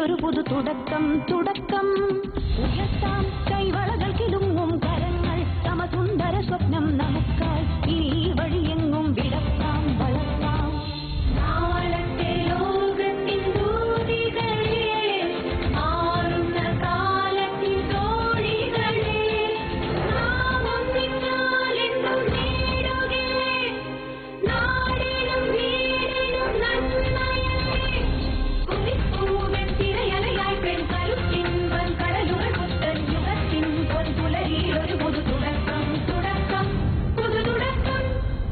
ഒരു പുതു തുടക്കം തുടക്കം ഉയർത്താം കൈവളകൾ കിലുങ്ങും കരങ്ങൾ സമസുന്ദര സ്വപ്നം നമുക്കായി ഇനി വഴിയെങ്ങും വിടർത്താം വളർത്താം നാളത്തെ ലോകത്തിൻ ദൂതികളെ മാറുന്ന കാലത്തിൻ തോഴികളെ നാം ഒന്നിച്ചാലെന്നും നേടുകേ നാടിനും വീടിനും നന്മയേ കുതിപ്പൂവൻ തിരയലയായി പെൺകരുത്തിൻ വൻകടലുകൾ പുത്തൻ യുഗത്തിൻ പൊൻപുലരിയിൽ ഒരു പുതു തുടക്കം തുടക്കം പുതു തുടക്കം.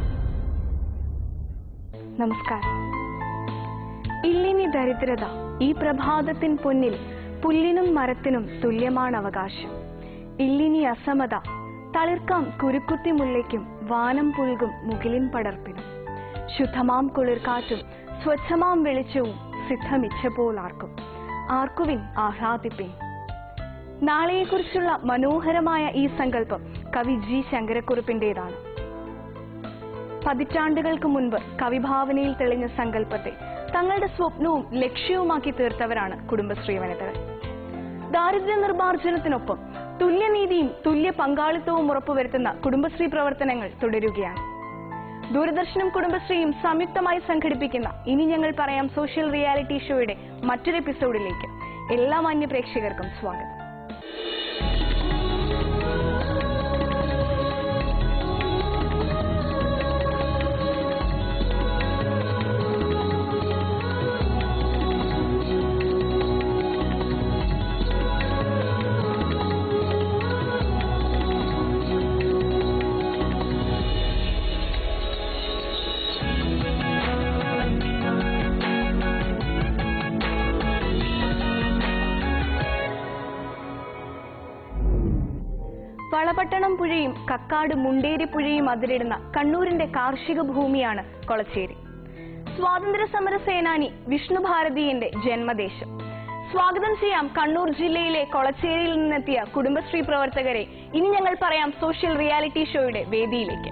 നമസ്കാരം. ഇല്ലിനി ദരിദ്രത ഈ പ്രഭാതത്തിൻ പൊന്നിൽ പുല്ലിനും മരത്തിനും തുല്യമാണ് അവകാശം. ഇല്ലിനി അസമത തളിർക്കാം കുരുക്കുത്തി മുല്ലയ്ക്കും വാനം പുൽകും മുകിലിൻ പടർപ്പിനും. ശുദ്ധമാം കുളിർക്കാറ്റും സ്വച്ഛമാം വെളിച്ചവും സിദ്ധമിച്ഛപോൽ ആർക്കും ആർക്കുവിൻ ആഹ്ലാദിപ്പിൻ. നാളെയെക്കുറിച്ചുള്ള മനോഹരമായ ഈ സങ്കല്പം കവി ജി ശങ്കരക്കുറുപ്പിന്റേതാണ്. പതിറ്റാണ്ടുകൾക്ക് മുൻപ് കവിഭാവനയിൽ തെളിഞ്ഞ സങ്കല്പത്തെ തങ്ങളുടെ സ്വപ്നവും ലക്ഷ്യവുമാക്കി തീർത്തവരാണ് കുടുംബശ്രീ വനിതകൾ. ദാരിദ്ര്യ നിർമ്മാർജ്ജനത്തിനൊപ്പം തുല്യനീതിയും തുല്യ പങ്കാളിത്തവും ഉറപ്പുവരുത്തുന്ന കുടുംബശ്രീ പ്രവർത്തനങ്ങൾ തുടരുകയാണ്. ദൂരദർശനും കുടുംബശ്രീയും സംയുക്തമായി സംഘടിപ്പിക്കുന്ന ഇനി ഞങ്ങൾ പറയാം സോഷ്യൽ റിയാലിറ്റി ഷോയുടെ മറ്റൊരു എപ്പിസോഡിലേക്ക് എല്ലാ മാന്യ പ്രേക്ഷകർക്കും സ്വാഗതം. വളപട്ടണം പുഴയും കക്കാട് മുണ്ടേരി പുഴയും അതിരിടുന്ന കണ്ണൂരിന്റെ കാർഷിക ഭൂമിയാണ് കൊളച്ചേരി. സ്വാതന്ത്ര്യ സമര സേനാനി വിഷ്ണു ഭാരതിയുടെ ജന്മദേശം. സ്വാഗതം ചെയ്യാം കണ്ണൂർ ജില്ലയിലെ കൊളച്ചേരിയിൽ നിന്നെത്തിയ കുടുംബശ്രീ പ്രവർത്തകരെ ഇനി ഞങ്ങൾ പറയാം സോഷ്യൽ റിയാലിറ്റി ഷോയുടെ വേദിയിലേക്ക്.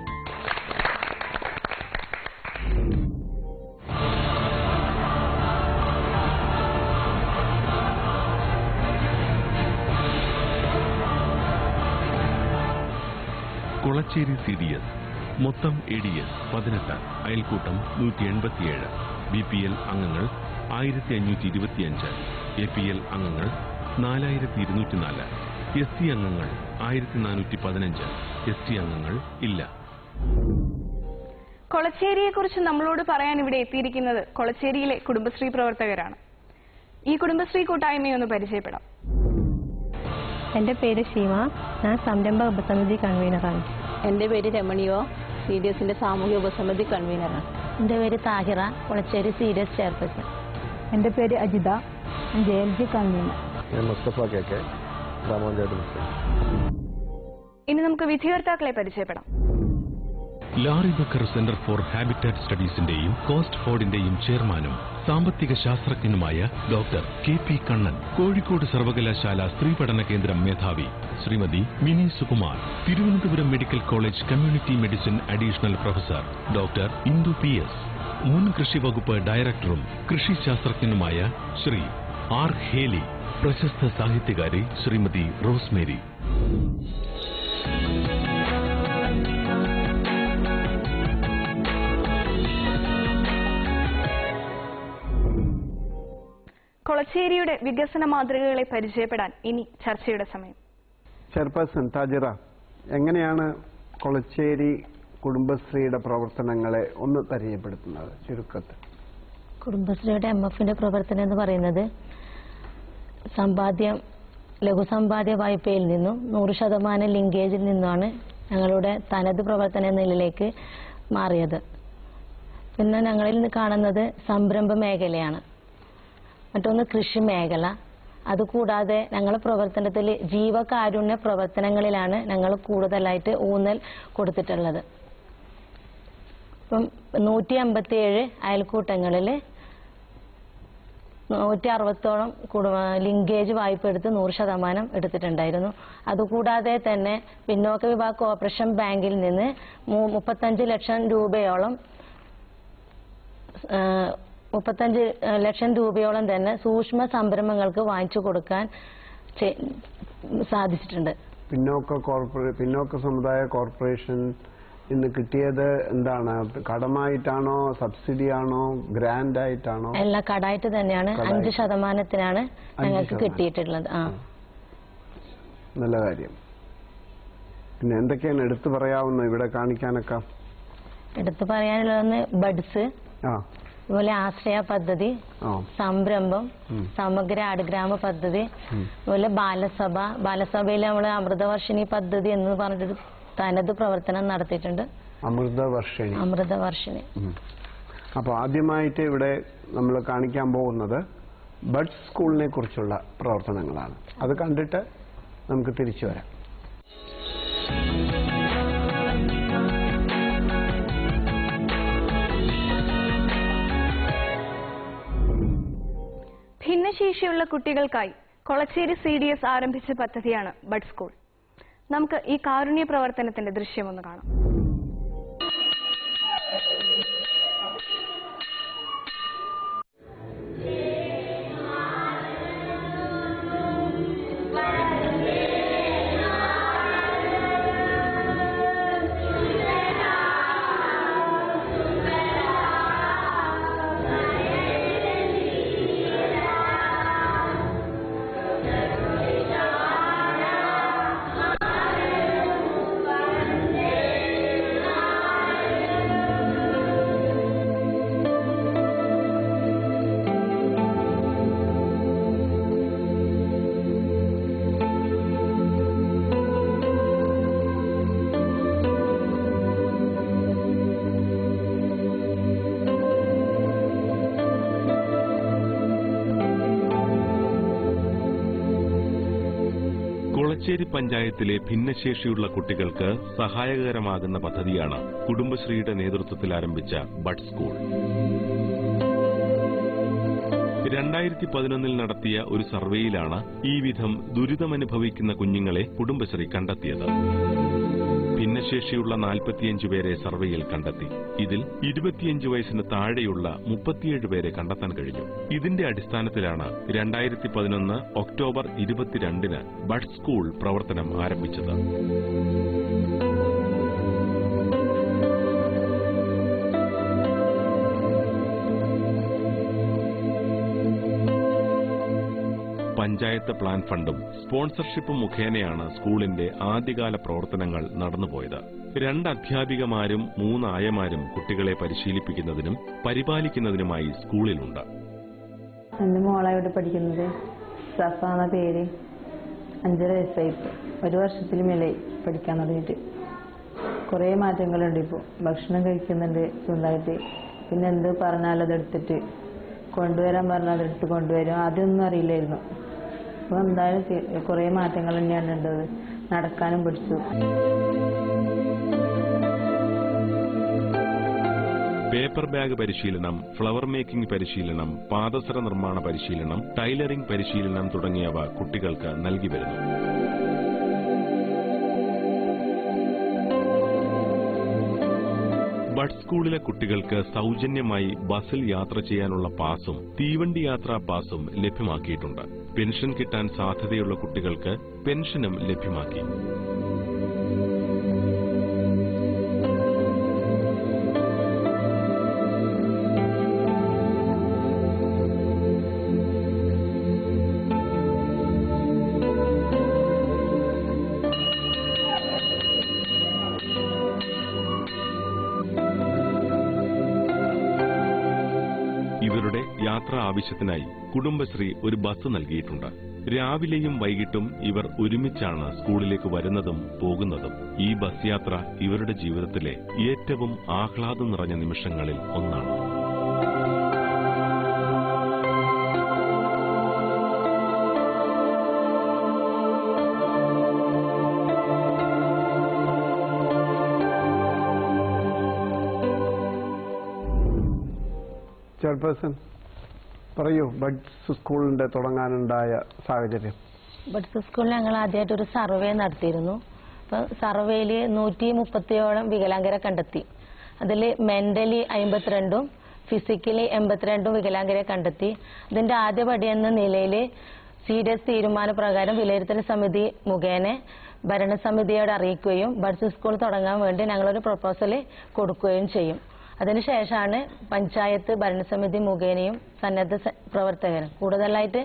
കൊളച്ചേരി CDS മൊത്തം ADS 18, അയൽക്കൂട്ടം 187, BPL അംഗങ്ങൾ 1525, APL അംഗങ്ങൾ 4204, SC അംഗങ്ങൾ 1415, ST അംഗങ്ങൾ ഇല്ല. കൊളച്ചേരിയെക്കുറിച്ച് നമ്മളോട് പറയാൻ ഇവിടെ എത്തിയിരിക്കുന്നത് കൊളച്ചേരിയിലെ കുടുംബശ്രീ പ്രവർത്തകരാണ്. ഈ കുടുംബശ്രീ കൂട്ടായ്മയൊന്ന് പരിചയപ്പെടാം. എൻ്റെ പേര് ഷീമ, ഞാൻ സംരംഭ ഉപസമിതി കൺവീനറാണ്. എൻ്റെ പേര് രമണിയോ, CDSന്റെ സാമൂഹ്യ ഉപസമിതി കൺവീനറാണ്. എൻ്റെ പേര് താഹിറ, കൊളച്ചേരി CDS ചെയർപേഴ്സൺ. എൻ്റെ പേര് അജിത, JLG കൺവീനർ. ഞാൻ മുസ്തഫ KK, ഗ്രാമപഞ്ചായത്ത് പ്രസിഡന്റ്. ഇനി നമുക്ക് വിധികർത്താക്കളെ പരിചയപ്പെടാം. Laurie Baker centre for habitat സ്റ്റഡീസിന്റെയും കോസ്റ്റ് ഫോർഡിന്റെയും ചെയർമാനും സാമ്പത്തിക ശാസ്ത്രജ്ഞനുമായ ഡോക്ടർ KP കണ്ണൻ, കോഴിക്കോട് സർവകലാശാല സ്ത്രീ പഠന കേന്ദ്രം മേധാവി Shrimati Mini Sukumar, Thiruvananthapuram medical college community medicine additional professor doctor Indu PS, മുൻ കൃഷി വകുപ്പ് ഡയറക്ടറും കൃഷി ശാസ്ത്രജ്ഞനുമായ ശ്രീ R ഹേലി, പ്രശസ്ത സാഹിത്യകാരി ശ്രീമതി റോസ്മേരി. കൊളച്ചേരിയുടെ വികസന മാതൃകകളെ പരിചയപ്പെടാൻ ഇനി ചർച്ചയുടെ സമയം. ചെയർപേഴ്സൺ താജിറ, എങ്ങനെയാണ് കൊളച്ചേരി കുടുംബശ്രീയുടെ പ്രവർത്തനങ്ങളെ ഒന്ന് പരിചയപ്പെടുത്തുന്നത് ചുരുക്കത്തിൽ? കുടുംബശ്രീയുടെ MFന്റെ പ്രവർത്തനം എന്ന് പറയുന്നത് ലഘുസമ്പാദ്യ വായ്പയിൽ നിന്നും 100% ലിങ്കേജിൽ നിന്നാണ് ഞങ്ങളുടെ തനത് പ്രവർത്തന നിലയിലേക്ക് മാറിയത്. പിന്നെ ഞങ്ങളിൽ നിന്ന് കാണുന്നത് സംരംഭ മേഖലയാണ്. മറ്റൊന്ന് കൃഷി മേഖല. അതുകൂടാതെ ഞങ്ങളുടെ പ്രവർത്തനത്തിൽ ജീവകാരുണ്യ പ്രവർത്തനങ്ങളിലാണ് ഞങ്ങൾ കൂടുതലായിട്ട് ഊന്നൽ കൊടുത്തിട്ടുള്ളത്. ഇപ്പം 157 അയൽക്കൂട്ടങ്ങളിൽ 160ഓളം ലിങ്കേജ് വായ്പ എടുത്ത് 100% എടുത്തിട്ടുണ്ടായിരുന്നു. അതുകൂടാതെ തന്നെ പിന്നോക്ക വിഭാഗ കോർപ്പറേഷൻ ബാങ്കിൽ നിന്ന് 35 ലക്ഷം രൂപയോളം 35 ലക്ഷം രൂപയോളം തന്നെ സൂക്ഷ്മ സംരംഭങ്ങൾക്ക് വാങ്ങിച്ചു കൊടുക്കാൻ സാധിച്ചിട്ടുണ്ട്. പിന്നോക്ക സമുദായ കോർപ്പറേഷൻ ഇന്ന് കിട്ടിയത് എന്താണ്? കടമായിട്ടാണോ, സബ്സിഡി ആണോ, ഗ്രാൻഡ് ആയിട്ടാണോ? എല്ലാം കടായിട്ട് തന്നെയാണ്. 5% ഞങ്ങൾക്ക് കിട്ടിയിട്ടുള്ളത്. നല്ല കാര്യം. പിന്നെ എന്തൊക്കെയാണ് എടുത്തു പറയാവുന്നത് ഇവിടെ കാണിക്കാനൊക്കെ? എടുത്തു പറയാനുള്ളതെന്ന് ബഡ്സ്, അതുപോലെ ആശ്രയ പദ്ധതി, സംരംഭം, സമഗ്ര ആടുഗ്രാമ പദ്ധതി, അതുപോലെ ബാലസഭയിൽ നമ്മൾ അമൃതവർഷിണി പദ്ധതി എന്ന് പറഞ്ഞിട്ടൊരു തനത് പ്രവർത്തനം നടത്തിയിട്ടുണ്ട്. അമൃതവർഷിണി. അപ്പോൾ ആദ്യമായിട്ട് ഇവിടെ നമ്മൾ കാണിക്കാൻ പോകുന്നത് ബഡ്സ് സ്കൂളിനെ കുറിച്ചുള്ള പ്രവർത്തനങ്ങളാണ്. അത് കണ്ടിട്ട് നമുക്ക് തിരിച്ചു വരാം. ഭിന്നശേഷിയുള്ള കുട്ടികൾക്കായി കൊളച്ചേരി CDS ആരംഭിച്ച പദ്ധതിയാണ് ബഡ് സ്കൂൾ. നമുക്ക് ഈ കാരുണ്യ പ്രവർത്തനത്തിന്റെ ദൃശ്യമൊന്ന് കാണാം. കൊളച്ചേരി പഞ്ചായത്തിലെ ഭിന്നശേഷിയുള്ള കുട്ടികൾക്ക് സഹായകരമാകുന്ന പദ്ധതിയാണ് കുടുംബശ്രീയുടെ നേതൃത്വത്തിൽ ആരംഭിച്ച ബഡ് സ്കൂൾ. 2011 നടത്തിയ ഒരു സർവേയിലാണ് ഈ വിധം ദുരിതമനുഭവിക്കുന്ന കുഞ്ഞുങ്ങളെ കുടുംബശ്രീ കണ്ടെത്തിയത്. ഭിന്നശേഷിയുള്ള 45 പേരെ സർവേയിൽ കണ്ടെത്തി. ഇതിൽ 25 വയസ്സിന് താഴെയുള്ള 37 പേരെ കണ്ടെത്താൻ കഴിഞ്ഞു. ഇതിന്റെ അടിസ്ഥാനത്തിലാണ് 2011 ഒക്ടോബർ 22 ബഡ് സ്കൂൾ പ്രവർത്തനം ആരംഭിച്ചത്. പഞ്ചായത്ത് പ്ലാൻ ഫണ്ടും സ്പോൺസർഷിപ്പും മുഖേനയാണ് സ്കൂളിന്റെ ആദ്യകാല പ്രവർത്തനങ്ങൾ നടന്നുപോയത്. 2 അധ്യാപികമാരും 3 ആയമാരും കുട്ടികളെ പരിശീലിപ്പിക്കുന്നതിനും പരിപാലിക്കുന്നതിനുമായി സ്കൂളിലുണ്ട്. എന്റെ മോളെ ഇവിടെ പഠിക്കുന്നത് സഫ എന്ന പേര്. 5 വയസ്സായി. 1 വർഷത്തിൽ മേലെ പഠിക്കാൻ തുടങ്ങിയിട്ട്. കുറേ മാറ്റങ്ങളുണ്ട്. ഇപ്പോൾ ഭക്ഷണം കഴിക്കുന്നുണ്ട് സ്വന്തമായിട്ട്. പിന്നെ എന്ത് പറഞ്ഞാലും അതെടുത്തിട്ട് കൊണ്ടുവരാൻ പറഞ്ഞാൽ അതെടുത്ത് കൊണ്ടുവരും. ആദ്യമൊന്നും അറിയില്ലായിരുന്നു. അപ്പോൾ എന്തായാലും കുറേ മാറ്റങ്ങൾ തന്നെയാണ് ഉണ്ടത്. നടക്കാനും പഠിച്ചു. പേപ്പർ ബാഗ് പരിശീലനം, ഫ്ലവർ മേക്കിംഗ് പരിശീലനം, പാദസര നിർമ്മാണ പരിശീലനം, ടൈലറിംഗ് പരിശീലനം തുടങ്ങിയവ കുട്ടികൾക്ക് നൽകി വരുന്നു. ബഡ് സ്കൂളിലെ കുട്ടികൾക്ക് സൗജന്യമായി ബസിൽ യാത്ര ചെയ്യാനുള്ള പാസും തീവണ്ടി യാത്രാ പാസും ലഭ്യമാക്കിയിട്ടുണ്ട്. പെൻഷൻ കിട്ടാൻ സാധ്യതയുള്ള കുട്ടികൾക്ക് പെൻഷനും ലഭ്യമാക്കി. ഇവരുടെ യാത്രാ ആവശ്യത്തിനായി കുടുംബശ്രീ ഒരു ബസ് നൽകിയിട്ടുണ്ട്. രാവിലെയും വൈകിട്ടും ഇവർ ഒരുമിച്ചാണ് സ്കൂളിലേക്ക് വരുന്നതും പോകുന്നതും. ഈ ബസ് യാത്ര ഇവരുടെ ജീവിതത്തിലെ ഏറ്റവും ആഹ്ലാദം നിറഞ്ഞ നിമിഷങ്ങളിൽ ഒന്നാണ്. ചെയർപേഴ്സൺ പറയൂ, ബഡ്സ് സ്കൂളിന്റെ തുടങ്ങാനുണ്ടായ സാഹചര്യം. ബഡ്സ് സ്കൂളിൽ ഞങ്ങൾ ആദ്യമായിട്ട് ഒരു സർവേ നടത്തിയിരുന്നു. അപ്പോൾ സർവേയിൽ 130ഓളം വികലാംഗരെ കണ്ടെത്തി. അതിൽ മെന്റലി 52ഉം ഫിസിക്കലി 82 വികലാംഗരെ കണ്ടെത്തി. ഇതിന്റെ ആദ്യപടി എന്ന നിലയിൽ CDS തീരുമാനപ്രകാരം വിലയിരുത്തൽ സമിതി മുഖേന ഭരണസമിതിയോട് അറിയിക്കുകയും ബഡ്സ് സ്കൂൾ തുടങ്ങാൻ വേണ്ടി ഞങ്ങളൊരു പ്രൊപ്പോസൽ കൊടുക്കുകയും ചെയ്യും. അതിനുശേഷമാണ് പഞ്ചായത്ത് ഭരണസമിതി മുഖേനയും സന്നദ്ധ പ്രവർത്തകരും കൂടുതലായിട്ട്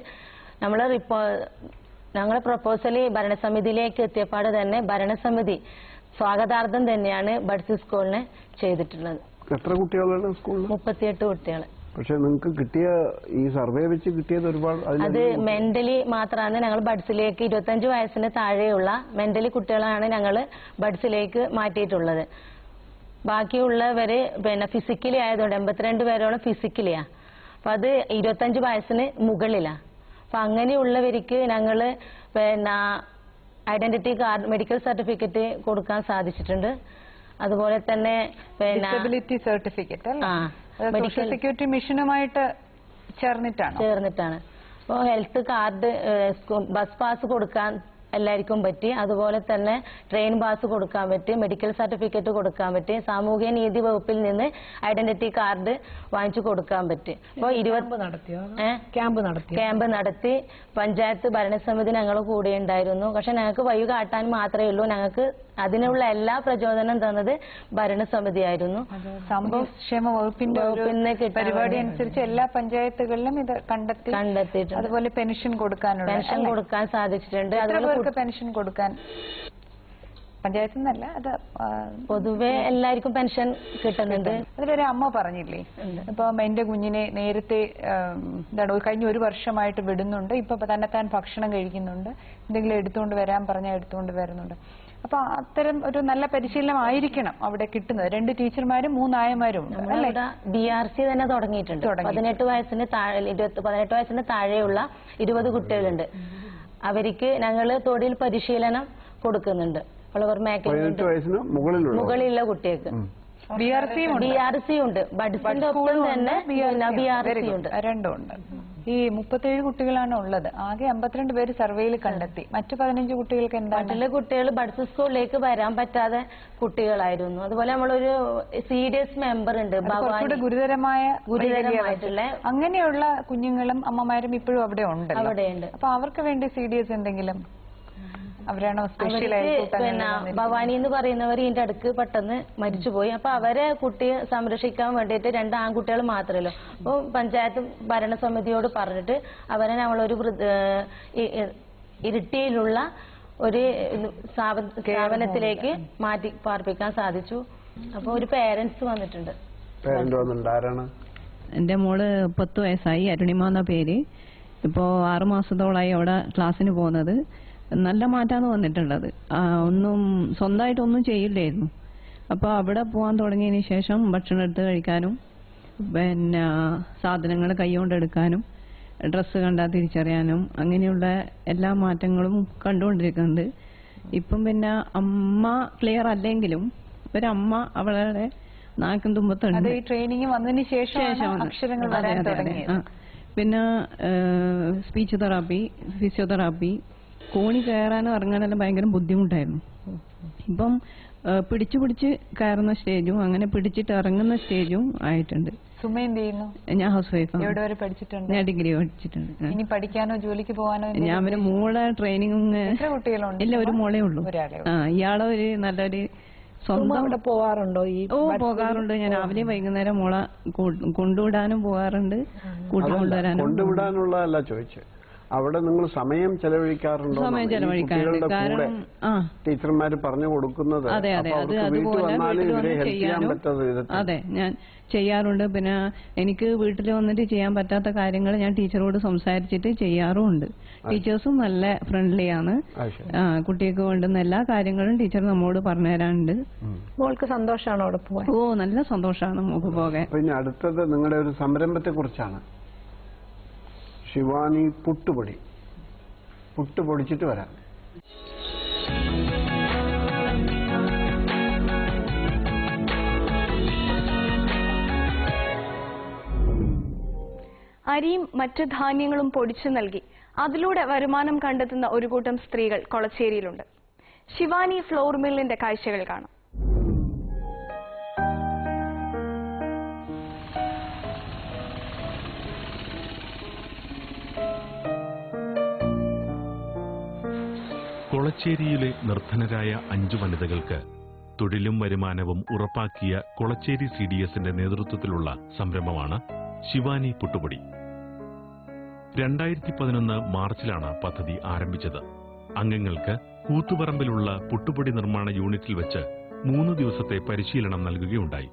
ഞങ്ങളെ പ്രൊപ്പോസൽ ഭരണസമിതിയിലേക്ക് എത്തിയപ്പാട് തന്നെ ഭരണസമിതി സ്വാഗതാർത്ഥം തന്നെയാണ് ബഡ്സ് സ്കൂളിനെ ചെയ്തിട്ടുള്ളത്. എത്ര കുട്ടികളാണ് സ്കൂളിൽ? 38 കുട്ടികൾ. പക്ഷെ നിങ്ങൾക്ക് കിട്ടിയ ഈ സർവേ വെച്ച് കിട്ടിയത് ഒരുപാട് അത് മെന്റലി മാത്രമാണ്. ഞങ്ങൾ ബഡ്സിലേക്ക് 25 വയസ്സിന് താഴെയുള്ള മെന്റലി കുട്ടികളാണ് ഞങ്ങൾ ബഡ്സിലേക്ക് മാറ്റിയിട്ടുള്ളത്. ബാക്കിയുള്ളവര് ഫിസിക്കലി ആയതുകൊണ്ട് 82 പേരോളം ഫിസിക്കലിയാ. അപ്പൊ അത് 25 വയസ്സിന് മുകളിലാ. അപ്പൊ അങ്ങനെയുള്ളവർക്ക് ഞങ്ങള് ഐഡന്റിറ്റി കാർഡ്, മെഡിക്കൽ സർട്ടിഫിക്കറ്റ് കൊടുക്കാൻ സാധിച്ചിട്ടുണ്ട്. അതുപോലെ തന്നെ ഡിസബിലിറ്റി സർട്ടിഫിക്കറ്റ് സോഷ്യൽ സെക്യൂരിറ്റി മിഷനുമായിട്ട് ചേർന്നിട്ടാണ്. അപ്പോൾ ഹെൽത്ത് കാർഡ്, ബസ് പാസ് കൊടുക്കാൻ എല്ലാവർക്കും പറ്റി. അതുപോലെ തന്നെ ട്രെയിൻ പാസ് കൊടുക്കാൻ പറ്റി, മെഡിക്കൽ സർട്ടിഫിക്കറ്റ് കൊടുക്കാൻ പറ്റി, സാമൂഹ്യ നീതി വകുപ്പിൽ നിന്ന് ഐഡന്റിറ്റി കാർഡ് വാങ്ങിച്ചു കൊടുക്കാൻ പറ്റി. അപ്പോൾ ക്യാമ്പ് നടത്തി. പഞ്ചായത്ത് ഭരണസമിതി ഞങ്ങൾ കൂടെ ഉണ്ടായിരുന്നു. പക്ഷെ ഞങ്ങൾക്ക് വഴി കാട്ടാൻ മാത്രമേ ഉള്ളൂ. ഞങ്ങൾക്ക് അതിനുള്ള എല്ലാ പ്രചോദനം തന്നത് ഭരണസമിതിയായിരുന്നു. സാമൂഹ്യക്ഷേമ വകുപ്പിന്റെ പരിപാടി അനുസരിച്ച് എല്ലാ പഞ്ചായത്തുകളിലും ഇത് കണ്ടെത്തിയിട്ടുണ്ട്. അതുപോലെ പെൻഷൻ കൊടുക്കാൻ സാധിച്ചിട്ടുണ്ട്. പെൻഷൻ കൊടുക്കാൻ പഞ്ചായത്തിൽ നിന്നല്ല, അത് പൊതുവെ എല്ലാവർക്കും പെൻഷൻ കിട്ടുന്നുണ്ട്. അതിലൊരു അമ്മ പറഞ്ഞില്ലേ, ഇപ്പം എന്റെ കുഞ്ഞിനെ നേരത്തെ കഴിഞ്ഞ 1 വർഷമായിട്ട് വിടുന്നുണ്ട്, ഇപ്പൊ തന്നെത്താൻ ഭക്ഷണം കഴിക്കുന്നുണ്ട്, എന്തെങ്കിലും എടുത്തുകൊണ്ട് വരാൻ പറഞ്ഞാൽ എടുത്തുകൊണ്ട് വരുന്നുണ്ട്. അപ്പൊ അത്തരം ഒരു നല്ല പരിശീലനം ആയിരിക്കണം അവിടെ കിട്ടുന്നത്. 2 ടീച്ചർമാരും 3 ആയമാരും BRC തന്നെ തുടങ്ങിയിട്ടുണ്ട്. 18 വയസ്സിന് താഴെയുള്ള 20 കുട്ടികളുണ്ട്. അവർക്ക് ഞങ്ങൾ തൊഴിൽ പരിശീലനം കൊടുക്കുന്നുണ്ട്. മുകളിലുള്ള കുട്ടികൾക്ക് BRC ഉണ്ട്. ബഡ്സിന്റെ ഒപ്പം തന്നെ BRC ഉണ്ട്. രണ്ടുമുണ്ട്. ഈ 37 കുട്ടികളാണ് ഉള്ളത്. ആകെ 52 പേര് സർവേയിൽ കണ്ടെത്തി. മറ്റു 15 കുട്ടികൾക്ക് മറ്റുള്ള കുട്ടികൾ ബഡ്സ് സ്കൂളിലേക്ക് വരാൻ പറ്റാതെ കുട്ടികളായിരുന്നു. അതുപോലെ നമ്മളൊരു CDS മെമ്പർ ഉണ്ട്, ഗുരുതരമായിട്ടുള്ള അങ്ങനെയുള്ള കുഞ്ഞുങ്ങളും അമ്മമാരും ഇപ്പോഴും അവിടെയുണ്ട്. അപ്പൊ അവർക്ക് വേണ്ടി CDS എന്തെങ്കിലും അവരാണോ ഭവാനി എന്ന് പറയുന്നവർ ഇതിന്റെ അടുക്ക് പെട്ടെന്ന് മരിച്ചുപോയി. അപ്പൊ അവരെ കുട്ടിയെ സംരക്ഷിക്കാൻ വേണ്ടിയിട്ട് 2 ആൺകുട്ടികൾ മാത്രമല്ലോ. അപ്പൊ പഞ്ചായത്ത് ഭരണസമിതിയോട് പറഞ്ഞിട്ട് അവരെ നമ്മളൊരു ഇരിട്ടിയിലുള്ള ഒരു സ്ഥാപനത്തിലേക്ക് മാറ്റി പാർപ്പിക്കാൻ സാധിച്ചു. അപ്പൊ ഒരു പേരന്റ്സ് വന്നിട്ടുണ്ട്. എന്റെ മോള് 10 വയസ്സായി, അരുണിമ എന്ന പേര്. ഇപ്പോ 6 മാസത്തോളായി അവിടെ ക്ലാസ്സിന് പോകുന്നത്. നല്ല മാറ്റാണ് വന്നിട്ടുള്ളത്. ഒന്നും സ്വന്തമായിട്ടൊന്നും ചെയ്യില്ലായിരുന്നു. അപ്പോൾ അവിടെ പോകാൻ തുടങ്ങിയതിന് ശേഷം ഭക്ഷണം എടുത്ത് കഴിക്കാനും പിന്നെ സാധനങ്ങൾ കൈകൊണ്ട് എടുക്കാനും ഡ്രസ്സ് കണ്ടാൽ തിരിച്ചറിയാനും അങ്ങനെയുള്ള എല്ലാ മാറ്റങ്ങളും കണ്ടുകൊണ്ടിരിക്കുന്നുണ്ട്. ഇപ്പം പിന്നെ അമ്മ ക്ലിയർ അല്ലെങ്കിലും ഒരമ്മ അവളുടെ നാക്കും തുമ്പത്തുണ്ട്. ട്രെയിനിങ് വന്നതിന് ശേഷം അക്ഷരങ്ങൾ വരാൻ തുടങ്ങി. പിന്നെ സ്പീച്ച് തെറാപ്പി, ഫിസിയോതെറാപ്പി, കോണി കയറാനും ഇറങ്ങാനെല്ലാം ഭയങ്കര ബുദ്ധിമുട്ടായിരുന്നു. ഇപ്പം പിടിച്ച് കയറുന്ന സ്റ്റേജും അങ്ങനെ പിടിച്ചിട്ട് ഇറങ്ങുന്ന സ്റ്റേജും ആയിട്ടുണ്ട്. ഞാൻ ഹൗസ് വൈഫ്. ഞാൻ ഡിഗ്രി പഠിച്ചിട്ടുണ്ട്. ഇനി പഠിക്കാനോ ജോലിക്ക് പോകാനോ? ഞാൻ പിന്നെ മോളെ ട്രെയിനിങ് ഇല്ല, ഒരു മോളേ ഉള്ളൂ. ഇയാളെ ഒരു നല്ലൊരു സ്വന്തം പോവാറുണ്ടോ? പോകാറുണ്ട്. ഞാൻ രാവിലെ വൈകുന്നേരം മോളെ കൊണ്ടുവിടാനും പോകാറുണ്ട്, കൂട്ടിക്കൊണ്ടുവരാനും. കൊണ്ടുവിടാനുള്ളതല്ല ചോദിച്ചത്, അവിടെ നിങ്ങൾ സമയം ചെലവഴിക്കാറുണ്ടോ? സമയം ചെലവഴിക്കാറുണ്ട്. കാരണം ടീച്ചർമാര് പറഞ്ഞു കൊടുക്കുന്നത് അതെ, ഞാൻ ചെയ്യാറുണ്ട്. പിന്നെ എനിക്ക് വീട്ടിൽ വന്നിട്ട് ചെയ്യാൻ പറ്റാത്ത കാര്യങ്ങൾ ഞാൻ ടീച്ചറോട് സംസാരിച്ചിട്ട് ചെയ്യാറുമുണ്ട്. ടീച്ചേഴ്സും നല്ല ഫ്രണ്ട്ലിയാണ്. കുട്ടികൾക്ക് വേണ്ടുന്ന എല്ലാ കാര്യങ്ങളും ടീച്ചർ നമ്മോട് പറഞ്ഞു തരാറുണ്ട്. മോൾക്ക് സന്തോഷമാണോ അവിടെ പോകാൻ? നല്ല സന്തോഷമാണ് മോൾക്ക് പോകാൻ. പിന്നെ അടുത്തത് നിങ്ങളുടെ ഒരു സംരംഭത്തെ കുറിച്ചാണ്. ശിവാനി പുട്ട് പൊടിച്ചിട്ട് വരാം. അരിയും മറ്റ് ധാന്യങ്ങളും പൊടിച്ചു നൽകി അതിലൂടെ വരുമാനം കണ്ടെത്തുന്ന ഒരു കൂട്ടം സ്ത്രീകൾ കൊളച്ചേരിയിലുണ്ട്. ശിവാനി ഫ്ലോർ മില്ലിന്റെ കാഴ്ചകൾ കാണാം. കുളച്ചേരിയിലെ നിർധനരായ 5 വനിതകൾക്ക് തൊഴിലും വരുമാനവും ഉറപ്പാക്കിയ കുളച്ചേരി CDSന്റെ നേതൃത്വത്തിലുള്ള സംരംഭമാണ് ശിവാനി പുട്ടുപൊടി. 2011 മാർച്ചിലാണ് പദ്ധതി ആരംഭിച്ചത്. അംഗങ്ങൾക്ക് കൂത്തുപറമ്പിലുള്ള പുട്ടുപൊടി നിർമ്മാണ യൂണിറ്റിൽ വെച്ച് 3 ദിവസത്തെ പരിശീലനം നൽകുകയുണ്ടായി.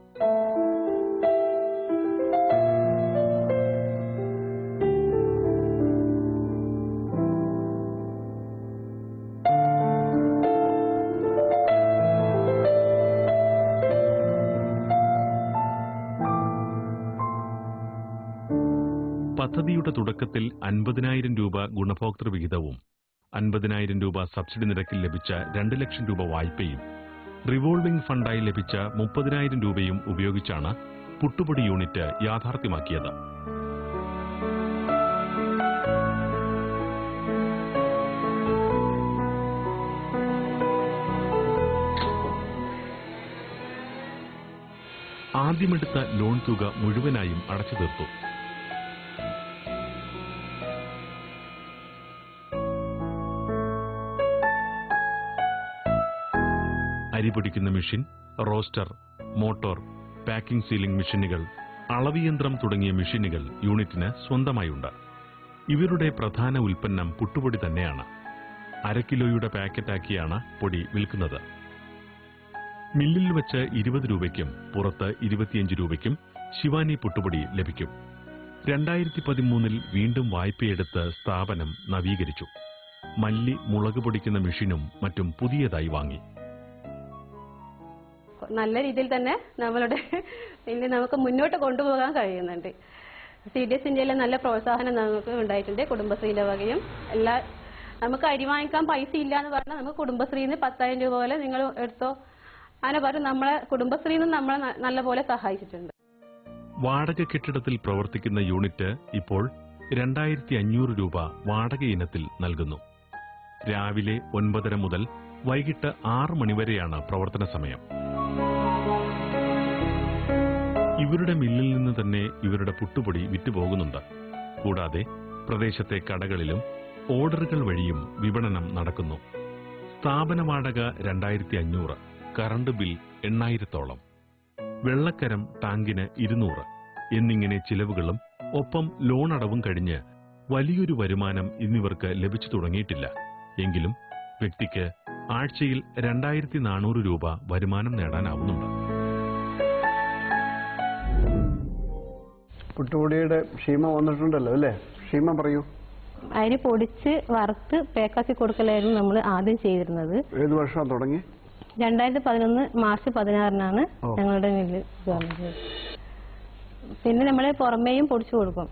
പദ്ധതിയുടെ തുടക്കത്തിൽ 50,000 രൂപ ഗുണഭോക്തൃ വിഹിതവും 50,000 രൂപ സബ്സിഡി നിരക്കിൽ ലഭിച്ച 2 ലക്ഷം രൂപ വായ്പയും റിവോൾവിംഗ് ഫണ്ടായി ലഭിച്ച 30,000 രൂപയും ഉപയോഗിച്ചാണ് പുട്ടുപൊടി യൂണിറ്റ് യാഥാർത്ഥ്യമാക്കിയത്. ആദ്യമെടുത്ത ലോൺ തുക മുഴുവനായും അടച്ചു തീർത്തു. അരി പൊടിക്കുന്ന machine, roaster, motor, packing sealing മെഷീനുകൾ, അളവിയന്ത്രം തുടങ്ങിയ മെഷീനുകൾ യൂണിറ്റിന് സ്വന്തമായുണ്ട്. ഇവരുടെ പ്രധാന ഉൽപ്പന്നം പുട്ടുപൊടി തന്നെയാണ്. 1/2 കിലോയുടെ പാക്കറ്റാക്കിയാണ് പൊടി വിൽക്കുന്നത്. മില്ലിൽ വെച്ച് 20 രൂപയ്ക്കും പുറത്ത് 25 രൂപയ്ക്കും ശിവാനി പുട്ടുപൊടി ലഭിക്കും. 2013 വീണ്ടും വായ്പയെടുത്ത് സ്ഥാപനം നവീകരിച്ചു. മല്ലി, മുളക് പൊടിക്കുന്ന മെഷീനും മറ്റും പുതിയതായി വാങ്ങി. നല്ല രീതിയിൽ തന്നെ നമുക്ക് മുന്നോട്ട് കൊണ്ടുപോകാൻ കഴിയുന്നുണ്ട്. CDS ഇന്ത്യയിലെ നല്ല പ്രോത്സാഹനം നമുക്ക് ഉണ്ടായിട്ടുണ്ട്. കുടുംബശ്രീയുടെ വകയും നമുക്ക് അരി വാങ്ങിക്കാൻ പൈസ ഇല്ല എന്ന് പറഞ്ഞാൽ നമുക്ക് കുടുംബശ്രീന്ന് 10,000 രൂപ പോലെ നിങ്ങൾ എടുത്തോ അങ്ങനെ പറഞ്ഞ് നമ്മളെ കുടുംബശ്രീന്ന് നമ്മളെ നല്ലപോലെ സഹായിച്ചിട്ടുണ്ട്. വാടക കെട്ടിടത്തിൽ പ്രവർത്തിക്കുന്ന യൂണിറ്റ് ഇപ്പോൾ 2,500 രൂപ വാടക ഇനത്തിൽ നൽകുന്നു. രാവിലെ 9:30 മുതൽ വൈകിട്ട് 6 മണിവരെയാണ് പ്രവർത്തന സമയം. ഇവരുടെ മില്ലിൽ നിന്ന് തന്നെ ഇവരുടെ പുട്ടുപൊടി വിറ്റുപോകുന്നുണ്ട്. കൂടാതെ പ്രദേശത്തെ കടകളിലും ഓർഡറുകൾ വഴിയും വിപണനം നടക്കുന്നു. സ്ഥാപന വാടക 2,500, കറണ്ട് ബിൽ 8,000-ഓളം, വെള്ളക്കരം ടാങ്കിന് 200 എന്നിങ്ങനെ ചിലവുകളും ഒപ്പം ലോൺ അടവും കഴിഞ്ഞ് വലിയൊരു വരുമാനം ഇന്നിവർക്ക് ലഭിച്ചു തുടങ്ങിയിട്ടില്ല. എങ്കിലും വ്യക്തിക്ക് ആഴ്ചയിൽ 2,400 രൂപ വരുമാനം നേടാനാവുന്നുണ്ട്. പുട്ടുപൊടിയുടെ ഷീമ വന്നിട്ടുണ്ടല്ലോ അല്ലേ? ഷീമ പറയൂ. അരി പൊടിച്ച് വറുത്ത് പേക്കാക്കി കൊടുക്കലായിരുന്നു നമ്മൾ ആദ്യം ചെയ്തിരുന്നത്. ഏത് വർഷം തുടങ്ങി? 2011 മാർച്ച് 16-നാണ് ഞങ്ങളുടെ മില്ല് തുറന്നത്. പിന്നെ നമ്മള് പുറമേയും പൊടിച്ചു കൊടുക്കും.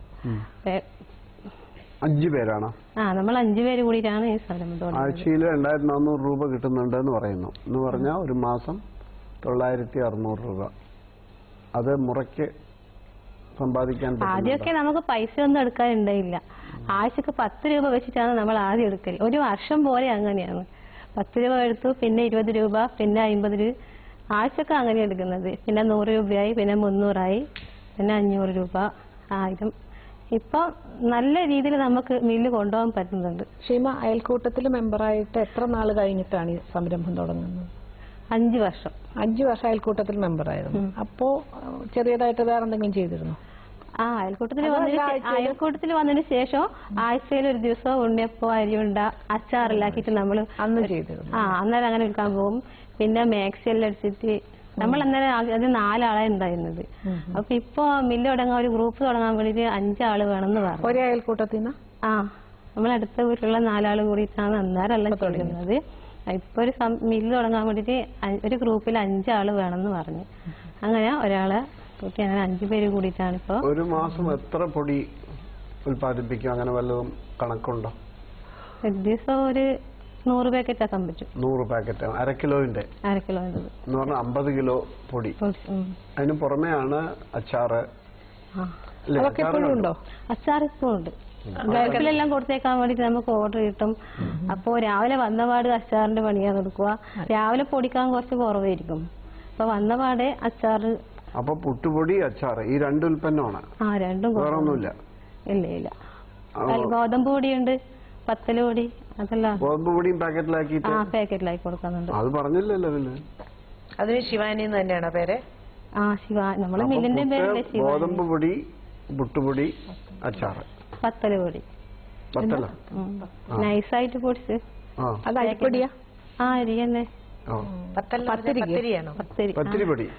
5 പേരാണോ? നമ്മൾ 5 പേര് കൂടിയിട്ടാണ് ഈ സംരംഭം. ആഴ്ചയിൽ 2,400 രൂപ കിട്ടുന്നുണ്ട് എന്ന് പറയുന്നു. എന്ന് പറഞ്ഞാൽ ഒരു മാസം 9,600 രൂപ. അത് മുറയ്ക്ക് സമ്പാദിക്കാൻ പറ്റും. ആദ്യമൊക്കെ നമുക്ക് പൈസ ഒന്നും എടുക്കാനുണ്ടായില്ല. ആഴ്ചക്ക് 10 രൂപ വെച്ചിട്ടാണ് നമ്മൾ ആദ്യം എടുക്കൽ. ഒരു വർഷം പോലെ അങ്ങനെയാണ്. 10 രൂപ എടുത്തു, പിന്നെ 20 രൂപ, പിന്നെ 50 രൂപ, ആഴ്ചക്ക് അങ്ങനെ എടുക്കുന്നത്. പിന്നെ 100 രൂപയായി, പിന്നെ 300 പിന്നെ 500 രൂപ, 1000. ഇപ്പൊ നല്ല രീതിയിൽ നമുക്ക് മില്ല് കൊണ്ടുപോകാൻ പറ്റുന്നുണ്ട്. ഷീമ അയൽക്കൂട്ടത്തിൽ മെമ്പറായിട്ട് എത്ര നാൾ കഴിഞ്ഞിട്ടാണ് ഈ സംരംഭം തുടങ്ങുന്നത്? 5 വർഷം. 5 വർഷം അയൽക്കൂട്ടത്തിൽ മെമ്പറായിരുന്നു. അപ്പോ ചെറിയതായിട്ട് വേറെ എന്തെങ്കിലും ചെയ്തിരുന്നു? അയൽക്കൂട്ടത്തിൽ വന്നതിന് ശേഷം ആഴ്ചയിൽ ഒരു ദിവസം ഉണ്ണിയപ്പോ, അരിയുണ്ട, അച്ചാറിലാക്കിയിട്ട് നമ്മൾ അന്ന് ചെയ്തിരുന്നു. അന്നേരം അങ്ങനെ വിൽക്കാൻ പോകും. പിന്നെ മാക്സിയെല്ലാം അടിച്ചിട്ട് നമ്മൾ അന്നേരം അത് 4 ആളാണ് ഉണ്ടായിരുന്നത്. അപ്പൊ ഇപ്പൊ മില്ല് തുടങ്ങാൻ ഒരു ഗ്രൂപ്പ് തുടങ്ങാൻ വേണ്ടിട്ട് 5 ആള് വേണമെന്ന് പറഞ്ഞു. ഒരേ അയൽക്കൂട്ടത്തിൽ നിന്ന് നമ്മൾ അടുത്ത വീട്ടിലുള്ള 4 ആള് കൂടിയിട്ടാണ് അന്നേരം എല്ലാം തുടങ്ങുന്നത്. ഇപ്പൊ ഒരു മില്ല് തുടങ്ങാൻ വേണ്ടിട്ട് ഒരു ഗ്രൂപ്പിൽ 5 ആള് വേണമെന്ന് പറഞ്ഞു. അങ്ങനെ ഒരാളെ കൂട്ടി അങ്ങനെ 5 പേര് കൂടിയിട്ടാണ് ഇപ്പൊ. ഒരു മാസം എത്ര പൊടി ഉൽപ്പാദിപ്പിക്കും? അങ്ങനെ വല്ലതും കണക്കുണ്ടോ? ഒരു ദിവസം ഒരു 100 പാക്കറ്റ് ആക്കാൻ പറ്റും. 100 പാക്കറ്റ് 1/2 കിലോന്റെ എന്ന് പറഞ്ഞാൽ 50 കിലോ പൊടി. അതിന് പുറമെയാണ് അച്ചാറ്. അച്ചാർ ഇപ്പൊ ഉണ്ട്. ഗൾഫിലെല്ലാം കൊടുത്തേക്കാൻ വേണ്ടിട്ട് നമുക്ക് ഓർഡർ കിട്ടും. അപ്പോ രാവിലെ വന്നപാട് അച്ചാറിന്റെ പണിയാണ് എടുക്കുക. രാവിലെ പൊടിക്കാൻ കുറച്ച് കുറവായിരിക്കും. അപ്പൊ വന്നപാടെ അച്ചാറ്. അപ്പൊ പുട്ടുപൊടി, അച്ചാറ് ഈ 2 ഉൽപ്പന്നമാണ്. രണ്ടും വേറൊന്നുമില്ല? ഇല്ല. ഗോതമ്പ് പൊടിയുണ്ട്, പത്തല് പൊടി അതല്ല ഗോതമ്പ് പൊടിയും പാക്കറ്റിലാക്കിയിട്ട് പാക്കറ്റിലാക്കി കൊടുക്കുന്നുണ്ട്. അത് പറഞ്ഞില്ലല്ലോ പിന്നെ. അതിന് ശിവാനി എന്ന് തന്നെയാണോ പേര്? ശിവ, നമ്മള് മില്ലിന്റെ പേരല്ലേ ശിവ. ഗോതമ്പ് പൊടി, പുട്ടുപൊടി, അച്ചാറ്, പത്തല് പൊടി പത്തല നൈസായിട്ട് പൊടിച്ച്. അത് അരിപ്പൊടിയാ? അരി തന്നെ. പത്തിരിയാണോ? പത്തിരി പൊടി.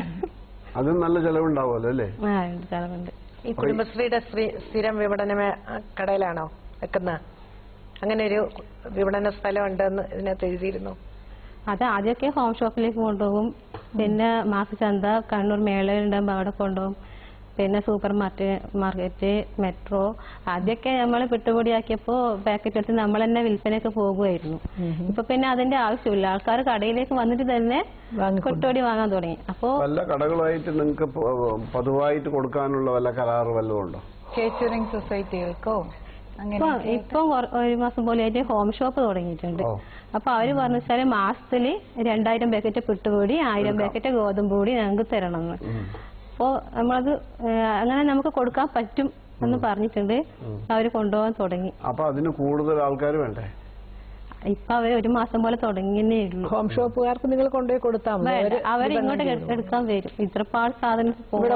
അതും നല്ല ചെലവുണ്ടാവുമല്ലോ അല്ലേ? ചെലവുണ്ട്. ഈ കുടുംബശ്രീയുടെ സ്ഥിരം വിപണന കടയിലാണോ വെക്കുന്നത്? അങ്ങനെ ഒരു വിപണന സ്ഥലം ഉണ്ടെന്ന് ഇതിനകത്ത് എഴുതിയിരുന്നു. അത് ആദ്യമൊക്കെ ഹോം ഷോപ്പിലേക്ക് കൊണ്ടുപോകും, പിന്നെ മാസചന്ത കണ്ണൂർ മേളയുണ്ടാകുമ്പോൾ അവിടെ കൊണ്ടുപോകും, പിന്നെ സൂപ്പർ മാർക്കറ്റ്, മെട്രോ. ആദ്യമൊക്കെ നമ്മൾ പെട്ടുപൊടിയാക്കിയപ്പോൾ പാക്കറ്റ് എടുത്ത് നമ്മൾ തന്നെ വിൽപ്പനയൊക്കെ പോകുമായിരുന്നു. ഇപ്പൊ പിന്നെ അതിന്റെ ആവശ്യമില്ല, ആൾക്കാർ കടയിലേക്ക് വന്നിട്ട് തന്നെ പെട്ടുപൊടി വാങ്ങാൻ തുടങ്ങി. അപ്പോ വല്ല കടകളായിട്ട് നിങ്ങൾക്ക് പൊതുവായിട്ട് കൊടുക്കാനുള്ള വല്ല കരാറ് വല്ലതും ഉണ്ടോ? കേറ്ററിംഗ് സൊസൈറ്റികൾക്കോ? ഇപ്പൊ ഒരു മാസം പോലെ ആയിട്ട് ഹോം ഷോപ്പ് തുടങ്ങിയിട്ടുണ്ട്. അപ്പൊ അവര് പറഞ്ഞു വെച്ചാല് മാസത്തില് 2000 പാക്കറ്റ് പെട്ടുപൊടി, 1000 പാക്കറ്റ് ഗോതമ്പ് പൊടി ഞങ്ങൾക്ക് തരണമെന്ന്. അപ്പോ നമ്മളത് അങ്ങനെ നമുക്ക് കൊടുക്കാൻ പറ്റും എന്ന് പറഞ്ഞിട്ടുണ്ട്. അവര് കൊണ്ടുപോകാൻ തുടങ്ങി. അപ്പൊ അതിന് കൂടുതൽ ആൾക്കാർ വേണ്ടേ? ഇപ്പൊ അവര് ഒരു മാസം പോലെ തുടങ്ങിയേ ഉള്ളൂ. ഹോം ഷോപ്പുകാർക്ക് നിങ്ങൾ കൊണ്ടുപോയി കൊടുത്താൽ മതി, അവര് ഇങ്ങോട്ട് എടുക്കാൻ വരും. ഇത്രപാട് സാധനം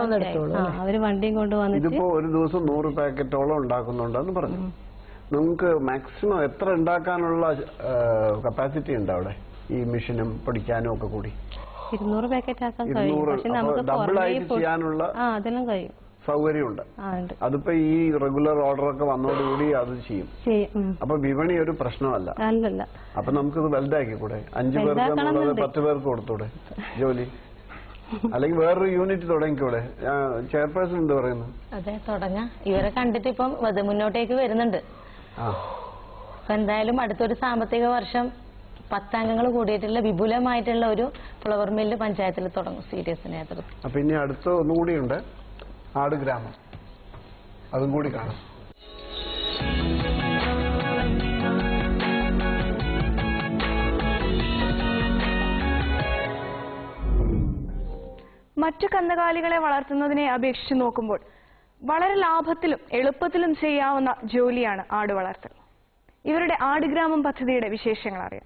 അവര് വണ്ടിയും കൊണ്ടുവന്നിട്ട്. ഇതിപ്പോ ഒരു ദിവസം 100 പാക്കറ്റോളം ഉണ്ടാക്കുന്നുണ്ടെന്ന് പറഞ്ഞു. നിങ്ങൾക്ക് മാക്സിമം എത്ര ഉണ്ടാക്കാനുള്ള കപ്പാസിറ്റി ഉണ്ട് അവിടെ, ഈ മെഷീനും പഠിക്കാനും ഒക്കെ കൂടി? 200 പാക്കറ്റ് ആക്കാൻ കഴിയും. പക്ഷെ നമുക്ക് ചെയ്യാനുള്ള അതെല്ലാം കഴിയും, സൗകര്യമുണ്ട്. അതിപ്പോ ഈ റെഗുലർ ഓർഡർ ഒക്കെ വന്നതോടുകൂടി അത് ചെയ്യും. അപ്പൊ വിപണി ഒരു പ്രശ്നമല്ല. അല്ലല്ല. അപ്പൊ നമുക്കിത് വലുതാക്കി കൂടെ? 5 പേർക്ക് എന്നുള്ളത് 10 പേർക്ക് കൊടുത്തൂടെ ജോലി? അല്ലെങ്കിൽ വേറൊരു യൂണിറ്റ് തുടങ്ങിക്കൂടെ? ചെയർപേഴ്സൺ എന്ത് പറയുന്നു? അതെ, തുടങ്ങാം. ഇവരെ കണ്ടിട്ട് ഇപ്പം മുന്നോട്ടേക്ക് വരുന്നുണ്ട്. അപ്പൊ എന്തായാലും അടുത്തൊരു സാമ്പത്തിക വർഷം 10 അംഗങ്ങൾ കൂടിയിട്ടുള്ള വിപുലമായിട്ടുള്ള ഒരു ഫ്ലവർ മില്ല് പഞ്ചായത്തിൽ തുടങ്ങും CDS നേതൃത്വം. അപ്പൊ ഇനി അടുത്ത ഒന്നുകൂടിയുണ്ട്, ആട് ഗ്രാമം. അതും കൂടി കാണാം. മറ്റു കന്നുകാലികളെ വളർത്തുന്നതിനെ അപേക്ഷിച്ച് നോക്കുമ്പോൾ വളരെ ലാഭത്തിലും എളുപ്പത്തിലും ചെയ്യാവുന്ന ജോലിയാണ് ആട് വളർത്തൽ. ഇവരുടെ ആടുഗ്രാമം പദ്ധതിയുടെ വിശേഷങ്ങൾ അറിയാം.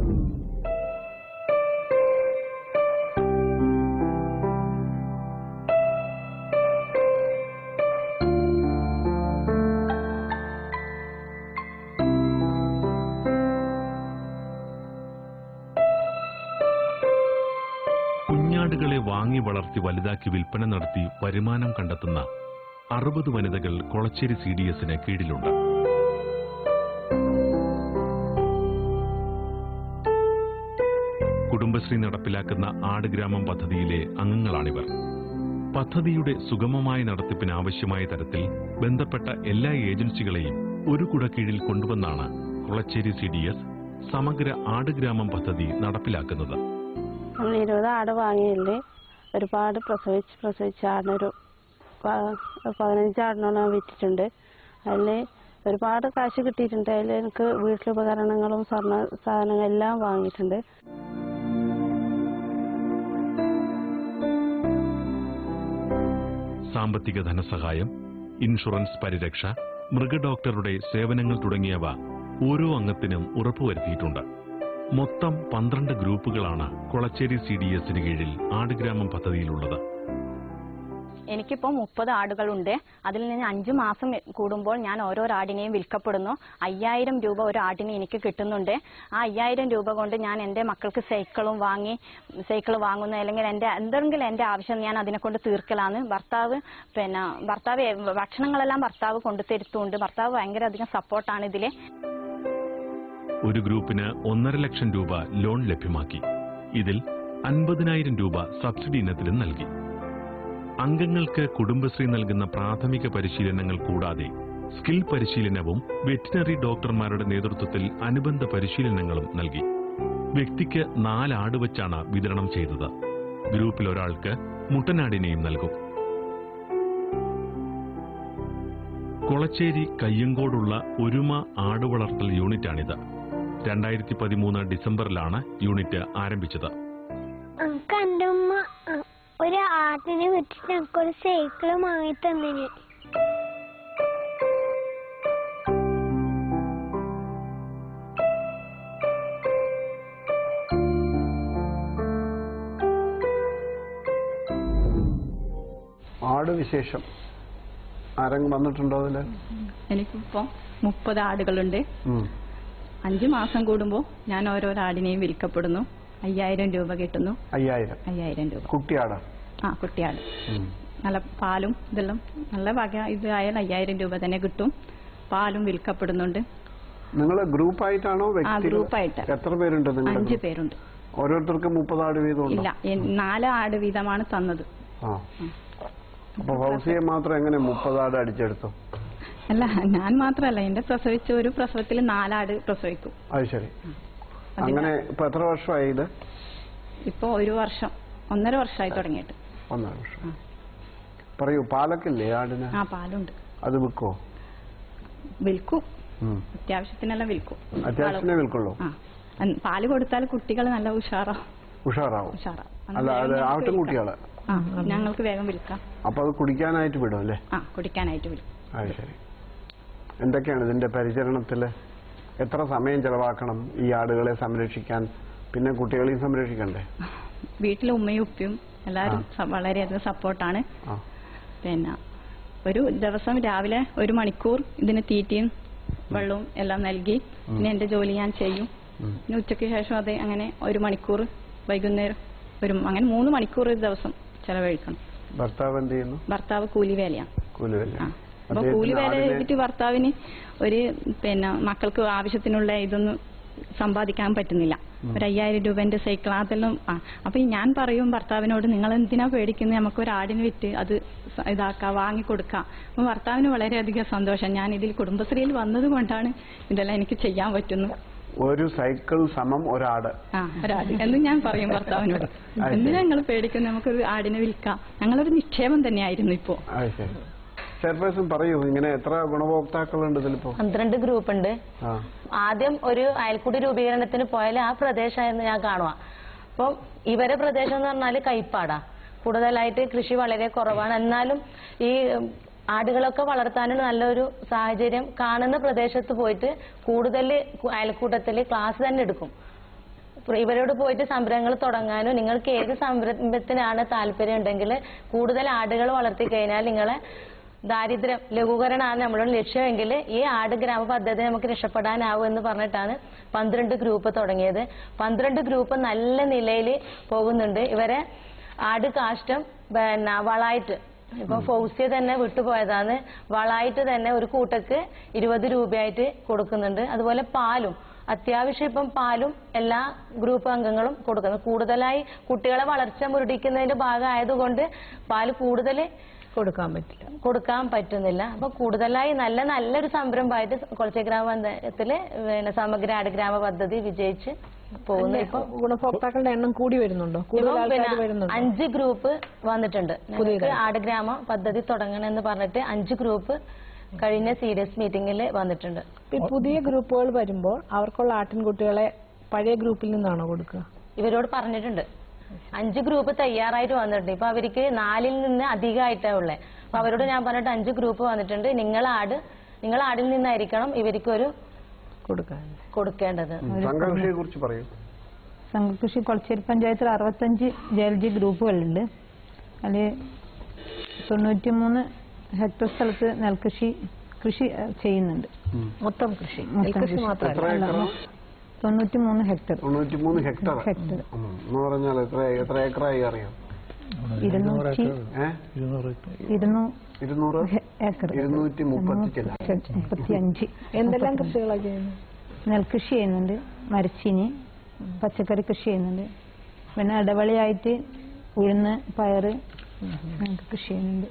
കുഞ്ഞാടുകളെ വാങ്ങി വളർത്തി വലുതാക്കി വിൽപ്പന നടത്തി വരുമാനം കണ്ടെത്തുന്ന 60 വനിതകൾ കൊളച്ചേരി CDSന് കീഴിലുണ്ട്. കുടുംബശ്രീ നടപ്പിലാക്കുന്ന ആടുഗ്രാമം പദ്ധതിയിലെ അംഗങ്ങളാണിവർ. പദ്ധതിയുടെ സുഗമമായ നടത്തിപ്പിന് ആവശ്യമായ തരത്തിൽ ബന്ധപ്പെട്ട എല്ലാ ഏജൻസികളെയും ഒരു കുടക്കീഴിൽ കൊണ്ടുവന്നാണ് കൊളച്ചേരി CDS സമഗ്ര ആടുഗ്രാമം പദ്ധതി നടപ്പിലാക്കുന്നത്. 20 ആട് വാങ്ങിയില്ലേ, ഒരുപാട് പ്രസവിച്ച് ആടിനൊരു 15 ആടിനോളം വിറ്റിട്ടുണ്ട്. അതിൽ ഒരുപാട് കാശ് കിട്ടിയിട്ടുണ്ട്. അതിൽ എനിക്ക് വീട്ടിലുപകരണങ്ങളും സ്വർണ്ണ സാധനങ്ങളും എല്ലാം വാങ്ങിയിട്ടുണ്ട്. സാമ്പത്തിക ധനസഹായം, ഇൻഷുറൻസ് പരിരക്ഷ, മൃഗഡോക്ടറുടെ സേവനങ്ങൾ തുടങ്ങിയവ ഓരോ അംഗത്തിനും ഉറപ്പുവരുത്തിയിട്ടുണ്ട്. മൊത്തം 12 ഗ്രൂപ്പുകളാണ് കൊളച്ചേരി CDSന് കീഴിൽ ആടുഗ്രാമം പദ്ധതിയിലുള്ളത്. എനിക്കിപ്പോൾ 30 ആടുകളുണ്ട്. അതിൽ നിന്ന് 5 മാസം കൂടുമ്പോൾ ഞാൻ ഓരോ ആടിനെയും വിൽക്കപ്പെടുന്നു. 5000 രൂപ ഒരു ആടിന് എനിക്ക് കിട്ടുന്നുണ്ട്. ആ 5000 രൂപ കൊണ്ട് ഞാൻ എൻ്റെ മക്കൾക്ക് സൈക്കിൾ വാങ്ങുന്നു, അല്ലെങ്കിൽ എന്തെങ്കിലും എൻ്റെ ആവശ്യം ഞാൻ അതിനെ കൊണ്ട് തീർക്കലാണ്. ഭർത്താവ് ഭക്ഷണങ്ങളെല്ലാം ഭർത്താവ് കൊണ്ടുതരുത്തുണ്ട്. ഭർത്താവ് ഭയങ്കര അധികം സപ്പോർട്ടാണ് ഇതില്. ഒരു ഗ്രൂപ്പിന് 1.5 ലക്ഷം രൂപ ലോൺ ലഭ്യമാക്കി. ഇതിൽ 50,000 രൂപ സബ്സിഡി ഇനത്തിലും നൽകി. അംഗങ്ങൾക്ക് കുടുംബശ്രീ നൽകുന്ന പ്രാഥമിക പരിശീലനങ്ങൾ കൂടാതെ സ്കിൽ പരിശീലനവും വെറ്റിനറി ഡോക്ടർമാരുടെ നേതൃത്വത്തിൽ അനുബന്ധ പരിശീലനങ്ങളും നൽകി. വ്യക്തിക്ക് 4 ആട് വച്ചാണ് വിതരണം ചെയ്തത്. ഗ്രൂപ്പിൽ ഒരാൾക്ക് മുട്ടനാടിനെയും നൽകും. കൊളച്ചേരി കയ്യങ്കോടുള്ള ഒരുമ ആടുവളർത്തൽ യൂണിറ്റാണിത്. 2013 ഡിസംബറിലാണ് യൂണിറ്റ് ആരംഭിച്ചത്. എന്റെ ഉമ്മ ഒരു ആട്ടിനെ വിട്ടിട്ട് എനിക്കൊരു സൈക്കിൾ വാങ്ങി തന്നിന്. ആട് വിശേഷം ആരെങ്കിലും വന്നിട്ടുണ്ടോ അതില്? എനിക്കിപ്പോ 30 ആടുകളുണ്ട്. 5 മാസം കൂടുമ്പോൾ ഞാൻ ഓരോരോ ആടിനെയും വിൽക്കപ്പെടുന്നു. 5000 രൂപ കിട്ടുന്നു. 5000 രൂപ. കുട്ടിയാട്? ആ, കുട്ടിയാട്. നല്ല പാലും ഇതെല്ലാം നല്ല വക ഇതായാൽ 5000 രൂപ തന്നെ കിട്ടും. പാലും വിൽക്കപ്പെടുന്നുണ്ട്. നിങ്ങൾ ഗ്രൂപ്പായിട്ടാണോ? ഗ്രൂപ്പായിട്ട്. എത്ര പേരുണ്ട്? 5 പേരുണ്ട്. ഓരോരുത്തർക്കും 30 ആട് വീതം? ഇല്ല, 4 ആട് വീതമാണ് തന്നത്. അപ്പൊ ഫൗസിയെ മാത്രം എങ്ങനെ 30 ആട് അടിച്ചെടുത്തു? അല്ല, ഞാൻ മാത്രല്ല, എന്റെ പ്രസവിച്ച ഒരു പ്രസവത്തിൽ 4 ആട് പ്രസവിക്കും. അത് ശരി. അങ്ങനെ ഇപ്പൊ എത്ര വർഷമായി ഇത്? ഇപ്പൊ 1 വർഷം, 1.5 വർഷമായി തുടങ്ങിയിട്ട്. 1.5 വർഷം. പറയൂ, പാലൊക്കെ ഇല്ലേ ആടിന്? ആ, പാലുണ്ട്. അത് വിൽക്കോ? വിൽക്കും, അത്യാവശ്യത്തിനെല്ലാം വിൽക്കും. അത്യാവശ്യത്തിനെ വിൽക്കുള്ളൂ? പാല് കൊടുത്താൽ കുട്ടികൾ നല്ല ഉഷാറാവും. അല്ല, അത് ആട്ടുംകുട്ടികള് ഞങ്ങൾക്ക് വേഗം വിൽക്കാം. അപ്പൊ അത് കുടിക്കാനായിട്ട് വിടും അല്ലേ? കുടിക്കാനായിട്ട് വിടും. അത് ശരി. എന്തൊക്കെയാണ് ഇതിന്റെ പരിചരണത്തില്? എത്ര സമയം ചെലവാക്കണം ഈ ആടുകളെ സംരക്ഷിക്കാൻ? പിന്നെ കുട്ടികളെയും സംരക്ഷിക്കണ്ടേ? വീട്ടിലെ ഉമ്മയും ഉപ്പയും എല്ലാവരും വളരെയധികം സപ്പോർട്ടാണ്. പിന്നെ ഒരു ദിവസം രാവിലെ 1 മണിക്കൂർ ഇതിന് തീറ്റയും വെള്ളവും എല്ലാം നൽകി പിന്നെ എന്റെ ജോലി ഞാൻ ചെയ്യും. പിന്നെ ഉച്ചയ്ക്ക് ശേഷം അതെ അങ്ങനെ 1 മണിക്കൂർ, വൈകുന്നേരം അങ്ങനെ 3 മണിക്കൂർ ഒരു ദിവസം ചെലവഴിക്കണം. ഭർത്താവ് എന്ത് ചെയ്യുന്നു? ഭർത്താവ് കൂലിവേലയാണ്. അപ്പൊ കൂലിവേല ചെയ്തിട്ട് ഭർത്താവിന് പിന്നെ മക്കൾക്ക് ആവശ്യത്തിനുള്ള ഇതൊന്നും സമ്പാദിക്കാൻ പറ്റുന്നില്ല. 5000 രൂപന്റെ സൈക്കിൾ അതെല്ലാം. അപ്പൊ ഞാൻ പറയും ഭർത്താവിനോട്, നിങ്ങൾ എന്തിനാ പേടിക്കുന്നത്, നമുക്ക് ഒരു ആടിന് വിറ്റ് അത് ഇതാക്കാം, വാങ്ങിക്കൊടുക്കാം. അപ്പൊ ഭർത്താവിന് വളരെയധികം സന്തോഷം. ഞാൻ ഇതിൽ കുടുംബശ്രീയിൽ വന്നത് കൊണ്ടാണ് ഇതെല്ലാം എനിക്ക് ചെയ്യാൻ പറ്റുന്നു. ഒരു സൈക്കിൾ സമം ഒരാട്. ഒരാട് എന്ന് ഞാൻ പറയും ഭർത്താവിനോട്. എന്തിനാ നിങ്ങൾ പേടിക്കുന്നത്, നമുക്കൊരു ആടിനെ വിൽക്കാം. ഞങ്ങളൊരു നിക്ഷേപം തന്നെയായിരുന്നു ഇപ്പോ. ചെയർപേഴ്സൺ പറയൂ, ഇങ്ങനെ എത്ര ഗുണഭോക്താക്കളുണ്ട് ഇതിലിപ്പോ? 12 ഗ്രൂപ്പ് ഉണ്ട്. ആദ്യം ഒരു അയൽക്കൂടി രൂപീകരണത്തിന് പോയാൽ ആ പ്രദേശമായിരുന്നു ഞാൻ കാണുക. അപ്പം ഇവരെ പ്രദേശം എന്ന് പറഞ്ഞാല് കൈപ്പാടാ. കൂടുതലായിട്ട് കൃഷി വളരെ കുറവാണ്. എന്നാലും ഈ ആടുകളൊക്കെ വളർത്താനുള്ള നല്ലൊരു സാഹചര്യം കാണുന്ന പ്രദേശത്ത് പോയിട്ട് കൂടുതൽ അയൽക്കൂട്ടത്തിൽ ക്ലാസ് തന്നെ എടുക്കും. ഇവരോട് പോയിട്ട് സംരംഭങ്ങൾ തുടങ്ങാനും നിങ്ങൾക്ക് ഏത് സംരംഭത്തിനാണ് താല്പര്യം ഉണ്ടെങ്കിൽ കൂടുതൽ ആടുകൾ വളർത്തി കഴിഞ്ഞാൽ നിങ്ങളെ ദാരിദ്ര്യം ലഘൂകരണമാണ് നമ്മളുടെ ലക്ഷ്യമെങ്കിൽ ഈ ആട് ഗ്രാമ പദ്ധതി നമുക്ക് രക്ഷപ്പെടാനാവും എന്ന് പറഞ്ഞിട്ടാണ് 12 ഗ്രൂപ്പ് തുടങ്ങിയത്. 12 ഗ്രൂപ്പ് നല്ല നിലയിൽ പോകുന്നുണ്ട്. ഇവരെ ആട് കാഷ്ടം പിന്നെ വളമായിട്ട് ഇപ്പൊ ഫൗസിയ തന്നെ വിട്ടുപോയതാണ്. വളമായിട്ട് തന്നെ ഒരു കൂട്ടക്ക് 20 രൂപയായിട്ട് കൊടുക്കുന്നുണ്ട്. അതുപോലെ പാലും അത്യാവശ്യം ഇപ്പം പാലും എല്ലാ ഗ്രൂപ്പ് അംഗങ്ങളും കൊടുക്കുന്നു. കൂടുതലായി കുട്ടികളെ വളർച്ച മുരടിക്കുന്നതിന്റെ ഭാഗമായതുകൊണ്ട് പാല് കൂടുതൽ കൊടുക്കാൻ പറ്റുന്നില്ല. അപ്പൊ കൂടുതലായി നല്ലൊരു സംരംഭമായിട്ട് കൊളച്ചി ഗ്രാമപഞ്ചായത്തില് പിന്നെ സമഗ്ര ആട് ഗ്രാമ പദ്ധതി വിജയിച്ച് പോകുന്നു. ഇപ്പൊ ഗുണഭോക്താക്കളുടെ എണ്ണം കൂടി വരുന്നുണ്ടോ? 5 ഗ്രൂപ്പ് വന്നിട്ടുണ്ട്. ഞങ്ങൾക്ക് ആട് ഗ്രാമ പദ്ധതി തുടങ്ങണമെന്ന് പറഞ്ഞിട്ട് 5 ഗ്രൂപ്പ് കഴിഞ്ഞ സീരിയസ് മീറ്റിംഗിൽ വന്നിട്ടുണ്ട്. പുതിയ ഗ്രൂപ്പുകൾ വരുമ്പോൾ അവർക്കുള്ള ആട്ടിൻകുട്ടികളെ പഴയ ഗ്രൂപ്പിൽ നിന്നാണോ കൊടുക്കുക? ഇവരോട് പറഞ്ഞിട്ടുണ്ട്. 5 ഗ്രൂപ്പ് തയ്യാറായിട്ട് വന്നിട്ടുണ്ട്. ഇപ്പൊ അവർക്ക് 4ൽ നിന്ന് അധികമായിട്ടാ ഉള്ളത്. അപ്പൊ അവരോട് ഞാൻ പറഞ്ഞിട്ട് 5 ഗ്രൂപ്പ് വന്നിട്ടുണ്ട്. നിങ്ങൾ ആടിൽ നിന്നായിരിക്കണം ഇവർക്കൊരു കൊടുക്കേണ്ടത്. സംഘകൃഷിയെ കുറിച്ച് പറയൂ. സംഘകൃഷി കൊളച്ചേരി പഞ്ചായത്തിൽ 65 JLG ഗ്രൂപ്പുകളുണ്ട്. അതിൽ 93 ഹെക്ടർ സ്ഥലത്ത് നെൽകൃഷി ചെയ്യുന്നുണ്ട്. മൊത്തം കൃഷി മാത്രമല്ല, 93 ഹെക്ടർ. 93 ഹെക്ടർ എന്ന് പറഞ്ഞാൽ എത്ര ഏക്കറായി അറിയാം? 200 ഏക്കർ. 235. എന്തെല്ലാം കൃഷികളാണ് ചെയ്യുന്നത്? നെൽകൃഷി ചെയ്യുന്നുണ്ട്, മരച്ചീനി, പച്ചക്കറി കൃഷി ചെയ്യുന്നുണ്ട്. പിന്നെ ഇടവളിയായിട്ട് ഉഴുന്ന്, പയറ് കൃഷി ചെയ്യുന്നുണ്ട്.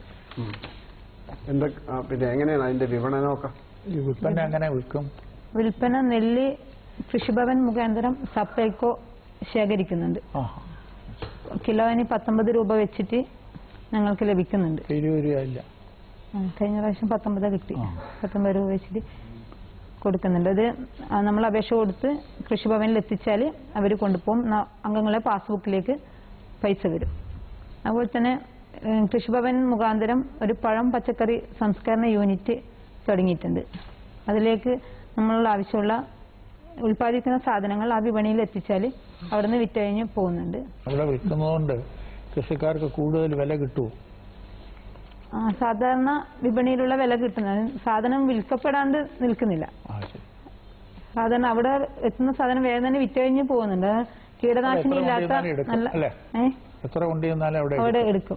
പിന്നെ എങ്ങനെയാണ് അതിന്റെ വിപണനമൊക്കെ? വിൽപ്പന എങ്ങനെ വിൽക്കും? വിൽപ്പന നെല്ല് കൃഷിഭവൻ മുഖാന്തരം സപ്ലൈകോ ശേഖരിക്കുന്നുണ്ട്. കിലോന് 19 രൂപ വെച്ചിട്ട് ഞങ്ങൾക്ക് ലഭിക്കുന്നുണ്ട്. 20 രൂപ ഇല്ല. കഴിഞ്ഞ പ്രാവശ്യം 19 കിട്ടി. 19 രൂപ വെച്ചിട്ട് കൊടുക്കുന്നുണ്ട്. അത് നമ്മൾ അപേക്ഷ കൊടുത്ത് കൃഷിഭവനിൽ എത്തിച്ചാൽ അവർ കൊണ്ടുപോകും. അംഗങ്ങളെ പാസ്ബുക്കിലേക്ക് പൈസ വരും. അതുപോലെ തന്നെ കൃഷിഭവൻ മുഖാന്തരം ഒരു പഴം പച്ചക്കറി സംസ്കരണ യൂണിറ്റ് തുടങ്ങിയിട്ടുണ്ട്. അതിലേക്ക് നമ്മളുള്ള ആവശ്യമുള്ള ഉൽപ്പാദിക്കുന്ന സാധനങ്ങൾ ആ വിപണിയിൽ എത്തിച്ചാൽ അവിടുന്ന് വിറ്റഴിഞ്ഞ് പോകുന്നുണ്ട്. അവിടെ വിൽക്കുന്നതുകൊണ്ട് കൃഷിക്കാർക്ക് കൂടുതൽ വില കിട്ടുമോ? സാധാരണ വിപണിയിലുള്ള വില കിട്ടുന്നത്, സാധനം വിൽക്കപ്പെടാണ്ട് നിൽക്കുന്നില്ല. സാധാരണ അവിടെ എത്തുന്ന സാധനം വേഗം തന്നെ വിറ്റഴിഞ്ഞ് പോകുന്നുണ്ട്. കീടനാശിനി ഇല്ലാത്ത നല്ല അവിടെ എടുക്കും.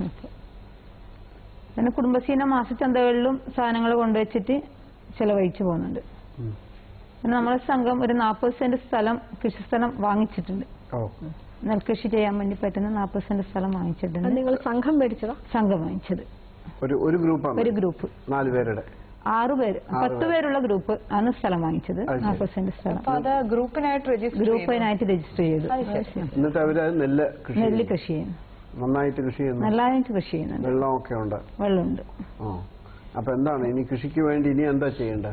പിന്നെ കുടുംബശ്രീന്റെ മാസച്ചന്തകളിലും സാധനങ്ങൾ കൊണ്ടുവച്ചിട്ട് ചെലവഴിച്ചു പോകുന്നുണ്ട്. പിന്നെ നമ്മുടെ സംഘം ഒരു 40 സെന്റ് സ്ഥലം, കൃഷിസ്ഥലം വാങ്ങിച്ചിട്ടുണ്ട്. നെൽകൃഷി ചെയ്യാൻ വേണ്ടി പറ്റുന്ന 40 സെന്റ് സ്ഥലം വാങ്ങിച്ചിട്ടുണ്ട്. നിങ്ങൾ സംഘം മേടിച്ചതാ? സംഘം വാങ്ങിച്ചത് ഒരു ഗ്രൂപ്പ് 4 പേരുടെ 6 പേര് 10 പേരുള്ള ഗ്രൂപ്പ് ആണ് സ്ഥലം വാങ്ങിച്ചത്. 40 സെന്റ് സ്ഥലം ഗ്രൂപ്പിനായിട്ട് രജിസ്റ്റർ ചെയ്തു. എന്നിട്ട് അവര് നെല്ല് കൃഷി ചെയ്യുന്നു. നന്നായിട്ട് കൃഷി ചെയ്യുന്നുണ്ട്. വെള്ളമൊക്കെ ഉണ്ട്. വെള്ളമുണ്ട്. അപ്പൊ എന്താണ് ഇനി കൃഷിക്ക് വേണ്ടി ഇനി എന്താ ചെയ്യേണ്ടത്?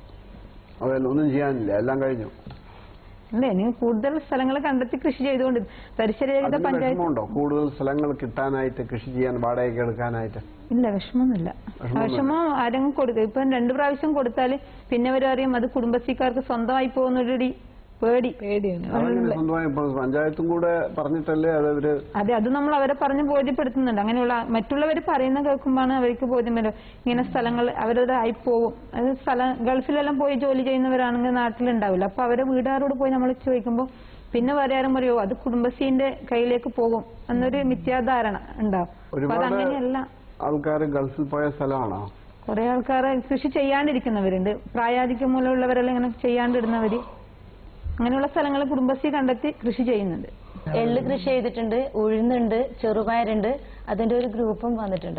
ഒന്നും ചെയ്യാനില്ല, എല്ലാം കഴിഞ്ഞു. അല്ല, ഇനി കൂടുതൽ സ്ഥലങ്ങൾ കണ്ടെത്തി കൃഷി ചെയ്തുകൊണ്ട് തരിശരഹിത പഞ്ചായത്ത് കൂടുതൽ സ്ഥലങ്ങൾ കിട്ടാനായിട്ട് കൃഷി ചെയ്യാൻ വാടകയ്ക്ക് എടുക്കാനായിട്ട് ഇല്ല, വിഷമമൊന്നുമില്ല. വിഷമം ആരെങ്കിലും കൊടുക്കുക. ഇപ്പൊ 2 പ്രാവശ്യം കൊടുത്താൽ പിന്നെ അവരറിയും അത് കുടുംബശ്രീക്കാർക്ക് സ്വന്തമായി പോകുന്നൊരു പേടിയാണ്. പഞ്ചായത്തും കൂടെ പറഞ്ഞിട്ടല്ലേ അതവര് അത് നമ്മൾ അവരെ പറഞ്ഞ് ബോധ്യപ്പെടുത്തുന്നുണ്ട്. അങ്ങനെയുള്ള മറ്റുള്ളവർ പറയുന്ന കേൾക്കുമ്പോഴാണ് അവർക്ക് ബോധ്യം വരും. ഇങ്ങനെ സ്ഥലങ്ങൾ അവരുടെ ആയി പോകും. അത് ഗൾഫിലെല്ലാം പോയി ജോലി ചെയ്യുന്നവരാണെങ്കിൽ നാട്ടിലുണ്ടാവില്ല. അപ്പൊ അവരെ വീട്ടുകാരോട് പോയി നമ്മൾ ചോദിക്കുമ്പോൾ പിന്നെ പറയാനും പറയോ അത് കുടുംബശ്രീന്റെ കയ്യിലേക്ക് പോകും എന്നൊരു മിഥ്യാധാരണ ഉണ്ടാവും. അപ്പൊ അതങ്ങനെയല്ല. ആൾക്കാർ ഗൾഫിൽ പോയ സ്ഥലമാണോ? കുറെ ആൾക്കാർ കൃഷി ചെയ്യാണ്ടിരിക്കുന്നവരുണ്ട്. പ്രായാധിക്യം മൂലമുള്ളവരെല്ലാം ഇങ്ങനെ ചെയ്യാണ്ടിരുന്നവര്, അങ്ങനെയുള്ള സ്ഥലങ്ങൾ കുടുംബശ്രീ കണ്ടെത്തി കൃഷി ചെയ്യുന്നുണ്ട്. എള്ള് കൃഷി ചെയ്തിട്ടുണ്ട്, ഉഴുന്നുണ്ട്, ചെറുപയറുണ്ട്. അതിന്റെ ഒരു ഗ്രൂപ്പും വന്നിട്ടുണ്ട്.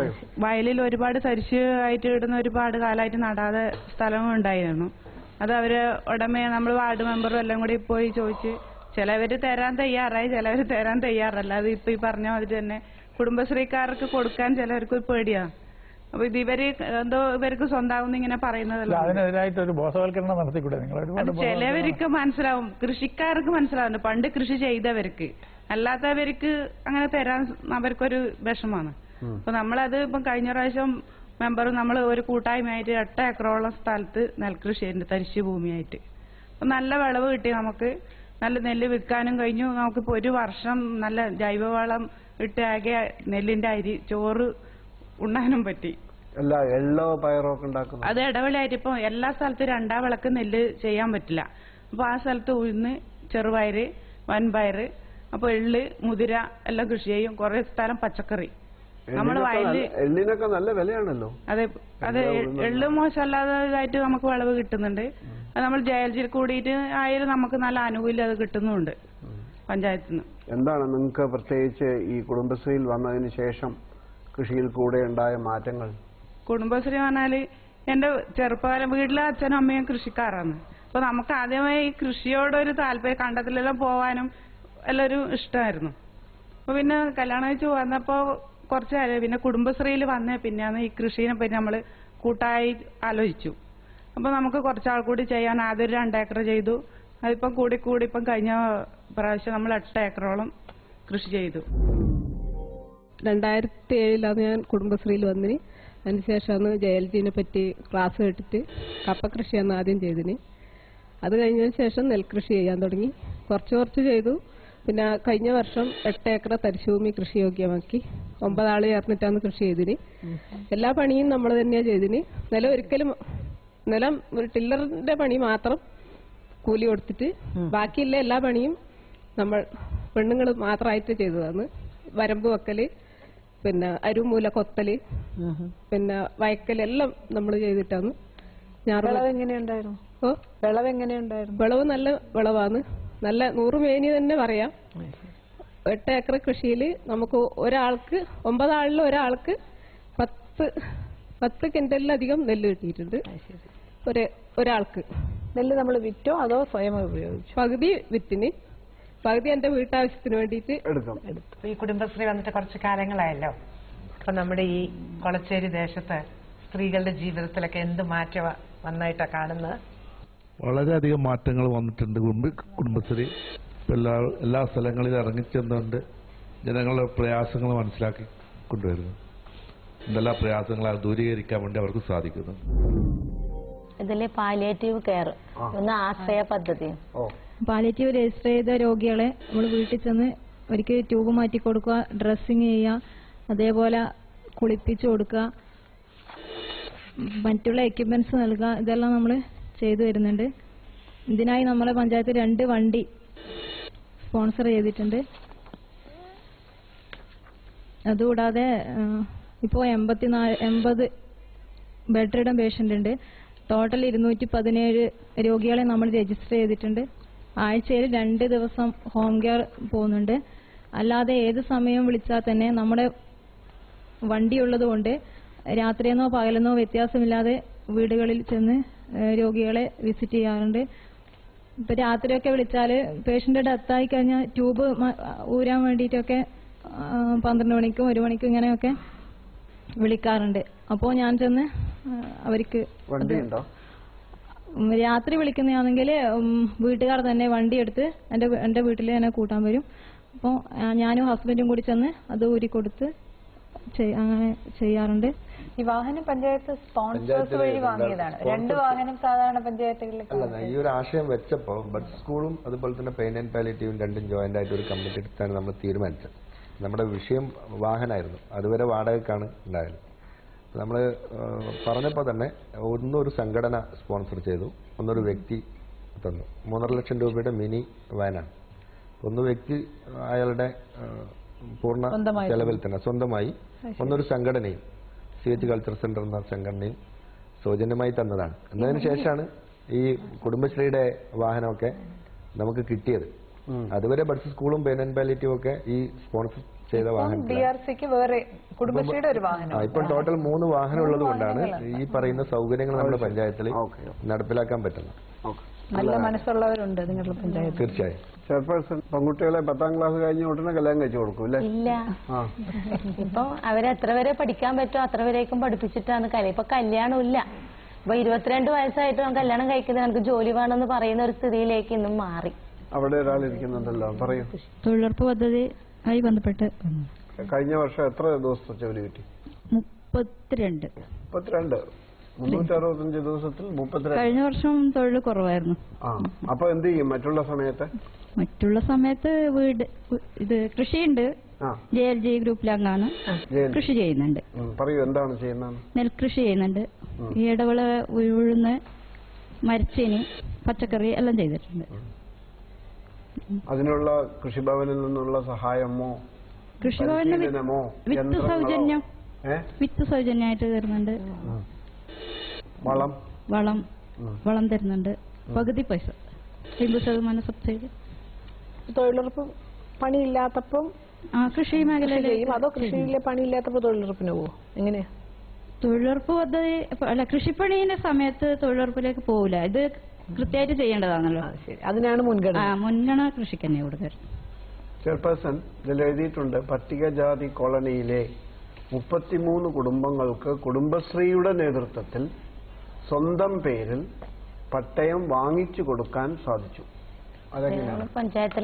വയലിൽ ഒരുപാട് തരിശ് ആയിട്ട് ഇടുന്ന ഒരുപാട് കാലമായിട്ട് നടാതെ സ്ഥലവും ഉണ്ടായിരുന്നു. അത് അവര് ഉടമയെ നമ്മൾ വാർഡ് മെമ്പറും എല്ലാം കൂടി പോയി ചോദിച്ച് ചിലവര് തരാൻ തയ്യാറായി, ചിലവര് തരാൻ തയ്യാറല്ല. അത് ഇപ്പൊ ഈ പറഞ്ഞ മാതിരി തന്നെ കുടുംബശ്രീക്കാർക്ക് കൊടുക്കാൻ ചിലവർക്ക് പേടിയാണ്. അപ്പൊ ഇവർക്ക് സ്വന്തമാകുന്ന ഇങ്ങനെ പറയുന്നതല്ല. അതിനെതിരായിട്ടൊരു ബോധവൽക്കരണം നടത്തിക്കൂടെ നിങ്ങൾ? ചിലവർക്ക് മനസ്സിലാവും, കൃഷിക്കാർക്ക് മനസ്സിലാവുന്നുണ്ട്. പണ്ട് കൃഷി ചെയ്തവർക്ക്, അല്ലാത്തവർക്ക് അങ്ങനെ തരാൻ അവർക്കൊരു വിഷമാണ്. അപ്പൊ നമ്മളത് ഇപ്പം കഴിഞ്ഞ പ്രാവശ്യം മെമ്പർ നമ്മൾ ഒരു കൂട്ടായ്മയായിട്ട് 8 ഏക്കറോളം സ്ഥലത്ത് നെൽകൃഷി ചെയ്യുന്നുണ്ട്, തരിശു ഭൂമിയായിട്ട്. അപ്പൊ നല്ല വിളവ് കിട്ടി. നമുക്ക് നല്ല നെല്ല് വിൽക്കാനും കഴിഞ്ഞു. നമുക്കിപ്പോ ഒരു വർഷം നല്ല ജൈവവളം ഇട്ട് ആകെ നെല്ലിന്റെ അരി ചോറ് ഉണ്ണാനും പറ്റി. എള്ളോ പയറോ ഒക്കെ ഉണ്ടാക്കുന്നു. അത് ഇടവിളയായിട്ട് ഇപ്പൊ എല്ലാ സ്ഥലത്തും 2 വിളക്ക് നെല്ല് ചെയ്യാൻ പറ്റില്ല. അപ്പൊ ആ സ്ഥലത്ത് ഉഴുന്ന്, ചെറുപയറ്, വൻപയറ്, അപ്പൊ എള്ള്, മുതിര എല്ലാം കൃഷി ചെയ്യും. കുറെ സ്ഥലം പച്ചക്കറി. നമ്മള് വയലില് എള്ളിനൊക്കെ നല്ല വിലയാണല്ലോ. അതെ എള്ള് മോശമല്ലാതായിട്ട് നമുക്ക് വിളവ് കിട്ടുന്നുണ്ട്. അത് നമ്മൾ ജയൽജിൽ കൂടിയിട്ട് ആയാലും നമുക്ക് നല്ല ആനുകൂല്യം അത് കിട്ടുന്നുണ്ട് പഞ്ചായത്തിൽ നിന്ന്. എന്താണ് നിങ്ങൾക്ക് പ്രത്യേകിച്ച് ഈ കുടുംബശ്രീയിൽ വന്നതിന് ശേഷം കൃഷിയിൽ കൂടെ ഉണ്ടായ മാറ്റങ്ങൾ? കുടുംബശ്രീ പറഞ്ഞാല് എന്റെ ചെറുപ്പകാലം വീട്ടിലെ അച്ഛനും അമ്മയും കൃഷിക്കാരാണ്. അപ്പൊ നമുക്ക് ആദ്യമായി കൃഷിയോടൊരു താല്പര്യം, കണ്ടത്തിലെല്ലാം പോവാനും എല്ലാം ഒരു ഇഷ്ടമായിരുന്നു. അപ്പൊ പിന്നെ കല്യാണം കഴിച്ച് വന്നപ്പോ കുറച്ച് കാര്യം പിന്നെ കുടുംബശ്രീയിൽ വന്നേ പിന്നെയാണ് ഈ കൃഷിനെ പറ്റി നമ്മള് കൂട്ടായി ആലോചിച്ചു. അപ്പൊ നമുക്ക് കുറച്ചാൾ കൂടി ചെയ്യാൻ ആദ്യം ഒരു 2 ഏക്കർ ചെയ്തു. അതിപ്പം കൂടി ഇപ്പം കഴിഞ്ഞ പ്രാവശ്യം നമ്മൾ 8 ഏക്കറോളം കൃഷി ചെയ്തു. 2007 ഞാൻ കുടുംബശ്രീയിൽ വന്നിന്. അതിനുശേഷമാണ് ജയൽജീനെ പറ്റി ക്ലാസ് കേട്ടിട്ട് കപ്പ കൃഷിയാണ് ആദ്യം ചെയ്തിന്. അത് കഴിഞ്ഞതിന് ശേഷം നെൽകൃഷി ചെയ്യാൻ തുടങ്ങി. കുറച്ച് ചെയ്തു. പിന്നെ കഴിഞ്ഞ വർഷം 8 ഏക്കർ തരിശുഭൂമി കൃഷിയോഗ്യമാക്കി 9 ആള് ചേർന്നിട്ടാണ് കൃഷി ചെയ്തിന്. എല്ലാ പണിയും നമ്മൾ തന്നെയാണ് ചെയ്തിന്. നിലം ഒരു ടില്ലറിന്റെ പണി മാത്രം കൂലി കൊടുത്തിട്ട് ബാക്കിയുള്ള എല്ലാ പണിയും നമ്മൾ പെണ്ണുങ്ങൾ മാത്രമായിട്ട് ചെയ്തതാണ്. വരമ്പ് വെക്കല്, പിന്നെ അരുമൂല കൊത്തല്, പിന്നെ വയക്കല് എല്ലാം നമ്മൾ ചെയ്തിട്ടാണ്. വിളവ് നല്ല വിളവാണ്. നല്ല 100 മേനി തന്നെ പറയാം. 8 ഏക്കർ കൃഷിയിൽ നമുക്ക് ഒരാൾക്ക് 9 ആളിൽ ഒരാൾക്ക് 10 കിൻഡലിലധികം നെല്ല് കിട്ടിയിട്ടുണ്ട്. ഒരാൾക്ക്. നെല്ല് നമ്മൾ വിറ്റോ അതോ സ്വയം ഉപയോഗിച്ചു? പകുതി വിറ്റിന്, പകുതി എന്റെ വീട്ടാവശ്യത്തിന് വേണ്ടിയിട്ട് എടുത്തു. ഈ കുടുംബശ്രീ വന്നിട്ട് കുറച്ച് കാലങ്ങളായല്ലോ. അപ്പൊ നമ്മുടെ ഈ കൊളച്ചേരി ദേശത്ത് സ്ത്രീകളുടെ ജീവിതത്തിലൊക്കെ എന്ത് മാറ്റം വന്നായിട്ടാണ് കാണുന്നത്? വളരെയധികം മാറ്റങ്ങൾ വന്നിട്ടുണ്ട്. കുടുംബശ്രീ എല്ലാ സ്ഥലങ്ങളിലും ഇറങ്ങിച്ചെന്നുകൊണ്ട് ജനങ്ങളുടെ പ്രയാസങ്ങൾ മനസ്സിലാക്കി കൊണ്ടുവരുന്നു. എന്തെല്ലാം പ്രയാസങ്ങൾ ദൂരീകരിക്കാൻ വേണ്ടി അവർക്ക് സാധിക്കുന്നു. ഇതിലെ പാലിയേറ്റീവ് കെയർ ഒന്ന് ആശ്രയ പദ്ധതി. പാലിയേറ്റീവ് രജിസ്റ്റർ ചെയ്ത രോഗികളെ നമ്മൾ വീട്ടിൽ ചെന്ന് ഒരിക്കൽ ട്യൂബ് മാറ്റി കൊടുക്കുക, ഡ്രസ്സിങ് ചെയ്യുക, അതേപോലെ കുളിപ്പിച്ചു കൊടുക്കുക, മറ്റുള്ള എക്യുപ്മെന്റ്സ് നൽകുക, ഇതെല്ലാം നമ്മൾ ചെയ്തു വരുന്നുണ്ട്. ഇതിനായി നമ്മളെ പഞ്ചായത്ത് 2 വണ്ടി സ്പോൺസർ ചെയ്തിട്ടുണ്ട്. അതുകൂടാതെ ഇപ്പോൾ 80 ബെഡ് റിഡൻ പേഷ്യൻ്റ് ഉണ്ട്. ടോട്ടൽ 217 രോഗികളെ നമ്മൾ രജിസ്റ്റർ ചെയ്തിട്ടുണ്ട്. ആഴ്ചയിൽ 2 ദിവസം ഹോം കെയർ പോകുന്നുണ്ട്. അല്ലാതെ ഏത് സമയം വിളിച്ചാൽ തന്നെ നമ്മുടെ വണ്ടിയുള്ളത് കൊണ്ട് രാത്രിയെന്നോ പകലെന്നോ വ്യത്യാസമില്ലാതെ വീടുകളിൽ ചെന്ന് രോഗികളെ വിസിറ്റ് ചെയ്യാറുണ്ട്. ഇപ്പം രാത്രിയൊക്കെ വിളിച്ചാൽ പേഷ്യൻ്റ് ഡെത്തായി കഴിഞ്ഞാൽ ട്യൂബ് ഊരാൻ വേണ്ടിയിട്ടൊക്കെ 12 മണിക്കും 1 മണിക്കും ഇങ്ങനെയൊക്കെ വിളിക്കാറുണ്ട്. അപ്പോൾ ഞാൻ ചെന്ന് അവർക്ക് രാത്രി വിളിക്കുന്നതാണെങ്കിൽ വീട്ടുകാർ തന്നെ വണ്ടി എടുത്ത് എൻ്റെ വീട്ടിൽ തന്നെ കൂട്ടാൻ വരും. അപ്പോൾ ഞാനും ഹസ്ബൻഡും കൂടി ചെന്ന് അത് ഊരിക്കൊടുത്ത് അങ്ങനെ ചെയ്യാറുണ്ട്. ഈ വാഹനം പഞ്ചായത്ത് സ്പോൺസേഴ്സ് വഴി വാങ്ങിയതാണ്. 2 വാഹനം സാധാരണ പഞ്ചായത്തുകളിലേക്ക്. ഈ ഒരു ആശയം വെച്ചപ്പോൾ ബഡ് സ്കൂളും അതുപോലെ തന്നെ പെയിൻ ആൻഡ് പാലിയേറ്റീവും 2ഉം ജോയിന്റ് ആയിട്ട് ഒരു കമ്മിറ്റി എടുത്താണ് നമ്മൾ തീരുമാനിച്ചത്. നമ്മുടെ വിഷയം വാഹനമായിരുന്നു, അതുവരെ വാടകയ്ക്കാണ് ഉണ്ടായത്. നമ്മൾ പറഞ്ഞപ്പോൾ തന്നെ ഒന്നൊരു സംഘടന സ്പോൺസർ ചെയ്തു, ഒന്നൊരു വ്യക്തി തന്നു. 3.5 ലക്ഷം രൂപയുടെ മിനി വാനാണ്. ഒന്ന് വ്യക്തി അയാളുടെ പൂർണ്ണ ചെലവിൽ തന്നെ സ്വന്തമായി, ഒന്നൊരു സംഘടനയും CH കൾച്ചർ സെന്റർ എന്ന സംഘടനയും സൗജന്യമായി തന്നതാണ്. എന്നതിന് ശേഷമാണ് ഈ കുടുംബശ്രീയുടെ വാഹനമൊക്കെ നമുക്ക് കിട്ടിയത്. അതുവരെ ബഡ്സ് സ്കൂളും പെയിൻ ആൻഡ് പാലിയേറ്റീവും ഒക്കെ ഈ സ്പോൺസർ ചെയ്ത വാഹനം. ഇപ്പം ടോട്ടൽ 3 വാഹനം ഉള്ളത് കൊണ്ടാണ് ഈ പറയുന്ന സൗകര്യങ്ങൾ നമ്മുടെ പഞ്ചായത്തിൽ നടപ്പിലാക്കാൻ പറ്റുന്നത്. നല്ല മനസ്സുള്ളവരുണ്ട് നിങ്ങളുടെ പഞ്ചായത്ത്. തീർച്ചയായും. ചെയർപേഴ്സൺ, പെൺകുട്ടികളെ 10ാം ക്ലാസ് കഴിഞ്ഞ ഉടനെ കല്യാണം കഴിച്ചു കൊടുക്കും അല്ലേ? ഇല്ല, ഇപ്പൊ അവരെത്ര വരെ പഠിക്കാൻ പറ്റുമോ അത്ര വരേക്കും പഠിപ്പിച്ചിട്ടാണ് കാര്യം. ഇപ്പൊ കല്യാണം ഇല്ല. ഇപ്പൊ 22 വയസ്സായിട്ട് കല്യാണം കഴിക്കുന്നത് നമുക്ക് ജോലി വേണമെന്ന് പറയുന്ന ഒരു സ്ഥിതിയിലേക്ക് ഇന്നും മാറി. അവിടെ ഒരാൾ ഇരിക്കുന്നുണ്ടല്ലോ, പറയൂ. തൊഴിലുറപ്പ് പദ്ധതിയായി ബന്ധപ്പെട്ട് കഴിഞ്ഞ വർഷം എത്ര ദിവസത്തെ ജോലി കിട്ടി? 32. 365 ദിവസത്തിൽ 32. കഴിഞ്ഞ വർഷം തൊഴിൽ കുറവായിരുന്നു. അപ്പൊ എന്ത് ചെയ്യും മറ്റുള്ള സമയത്ത്? മറ്റുള്ള സമയത്ത് ഇത് കൃഷിയുണ്ട്. JLG ഗ്രൂപ്പിൽ അംഗമാണ്. കൃഷി ചെയ്യുന്നുണ്ട്. പറയൂ, എന്താണ് ചെയ്യുന്നത്? നെൽകൃഷി ചെയ്യുന്നുണ്ട്. ഈ ഇടവിള ഉഴുന്ന്, മരച്ചീനി, പച്ചക്കറി എല്ലാം ചെയ്തിട്ടുണ്ട്. അതിനുള്ള കൃഷിഭവനിൽ നിന്നുള്ള സഹായമോ കൃഷിഭവനിൽ വിത്ത് സൗജന്യമായിട്ട് തരുന്നുണ്ട്. വളം തരുന്നുണ്ട്. പകുതി പൈസ 50% സബ്സിഡി. തൊഴിലുറപ്പ് പണിയില്ലാത്തപ്പം കൃഷി മേഖലയിൽ ചെയ്യും. അതോ കൃഷിയിലെ പണിയില്ലാത്തപ്പോ തൊഴിലുറപ്പിന് പോവോ? എങ്ങനെയാ? തൊഴിലുറപ്പ് പദ്ധതി അല്ല, കൃഷിപ്പണിയുടെ സമയത്ത് തൊഴിലുറപ്പിലേക്ക് പോവില്ല. ഇത് കൃത്യമായിട്ട് ചെയ്യേണ്ടതാണല്ലോ. അതിനാണ് മുൻഗണന കൃഷിക്ക് തന്നെ കൊടുക്കരുത്. ചെയർപേഴ്സൺ, ഇതിൽ എഴുതിയിട്ടുണ്ട്, പട്ടികജാതി കോളനിയിലെ 33 കുടുംബങ്ങൾക്ക് കുടുംബശ്രീയുടെ നേതൃത്വത്തിൽ സ്വന്തം പേരിൽ പട്ടയം വാങ്ങിച്ചു കൊടുക്കാൻ സാധിച്ചു. അതെങ്ങനെയാണ്? പഞ്ചായത്തിൽ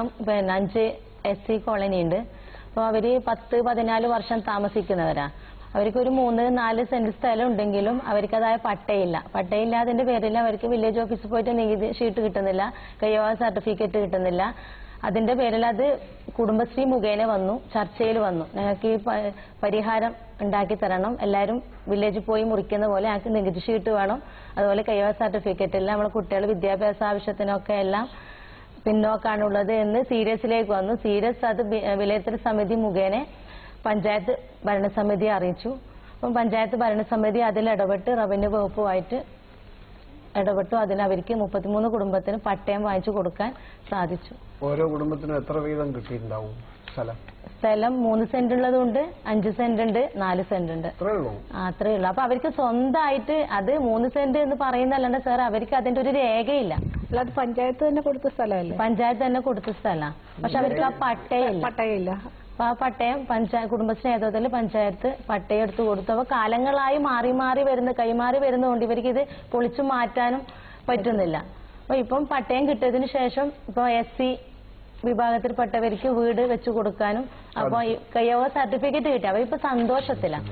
5 SC കോളനി ഉണ്ട്. അപ്പോൾ അവര് 10-14 വർഷം താമസിക്കുന്നവരാ. അവർക്ക് ഒരു 3-4 സെന്റ് സ്ഥലം ഉണ്ടെങ്കിലും അവർക്കതായ പട്ടയില്ല. പട്ടയില്ലാതിന്റെ പേരിൽ അവർക്ക് വില്ലേജ് ഓഫീസിൽ പോയിട്ട് നികുതി ഷീറ്റ് കിട്ടുന്നില്ല, കൈവശ സർട്ടിഫിക്കറ്റ് കിട്ടുന്നില്ല. അതിന്റെ പേരിൽ അത് കുടുംബശ്രീ മുഖേന വന്നു, ചർച്ചയിൽ വന്നു. ഞങ്ങൾക്ക് ഈ പരിഹാരം ഉണ്ടാക്കി തരണം, എല്ലാവരും വില്ലേജിൽ പോയി മുറിക്കുന്ന പോലെ ഞങ്ങൾക്ക് നികുതി ഷീറ്റ് വേണം, അതുപോലെ കൈവശ സർട്ടിഫിക്കറ്റ് ഇല്ല, നമ്മളെ കുട്ടികൾ വിദ്യാഭ്യാസ ആവശ്യത്തിനൊക്കെ എല്ലാം പിന്നോക്കാണുള്ളത് എന്ന് സീരിയസിലേക്ക് വന്നു. സീരിയസ് അത് വിലയിരുത്തൽ സമിതി മുഖേന പഞ്ചായത്ത് ഭരണസമിതിയെ അറിയിച്ചു. അപ്പം പഞ്ചായത്ത് ഭരണസമിതി അതിൽ ഇടപെട്ട് റവന്യൂ വകുപ്പുമായിട്ട് ഇടപെട്ടു. അതിന് അവർക്ക് 33 കുടുംബത്തിന് പട്ടയം വാങ്ങിച്ചു കൊടുക്കാൻ സാധിച്ചു. ഓരോ കുടുംബത്തിനും എത്ര വീതം കിട്ടിയിട്ടുണ്ടാവും സ്ഥലം? സ്ഥലം 3 സെന്റ് ഉള്ളതുണ്ട്, 5 സെന്റ് ഉണ്ട്, 4 സെന്റ് ഉണ്ട്. അത്രേ ഉള്ളൂ. അപ്പൊ അവർക്ക് സ്വന്തമായിട്ട് അത് 3 സെന്റ് എന്ന് പറയുന്നല്ലാണ്ട് സാർ അവർക്ക് അതിന്റെ ഒരു രേഖയില്ല. അല്ലാതെ പഞ്ചായത്ത് തന്നെ കൊടുത്ത സ്ഥലമല്ലേ? പഞ്ചായത്ത് തന്നെ കൊടുത്ത സ്ഥലമാണ്. പക്ഷെ അവർക്ക് ആ പട്ടയില്ല. അപ്പൊ ആ പട്ടയം കുടുംബശ്രീ നേതൃത്വത്തിൽ പഞ്ചായത്ത് പട്ടയം എടുത്തു കൊടുത്തു. അപ്പൊ കാലങ്ങളായി കൈമാറി വരുന്നതുകൊണ്ട് ഇവർക്ക് ഇത് പൊളിച്ചു മാറ്റാനും പറ്റുന്നില്ല. അപ്പൊ ഇപ്പം പട്ടയം കിട്ടിയതിനു ശേഷം ഇപ്പൊ SC വിഭാഗത്തിൽപ്പെട്ടവർക്ക് വീട് വെച്ചു കൊടുക്കാനും അപ്പൊ കയ്യോ സർട്ടിഫിക്കറ്റ് കിട്ടി. അവരിപ്പോ സന്തോഷത്തിലാണ്.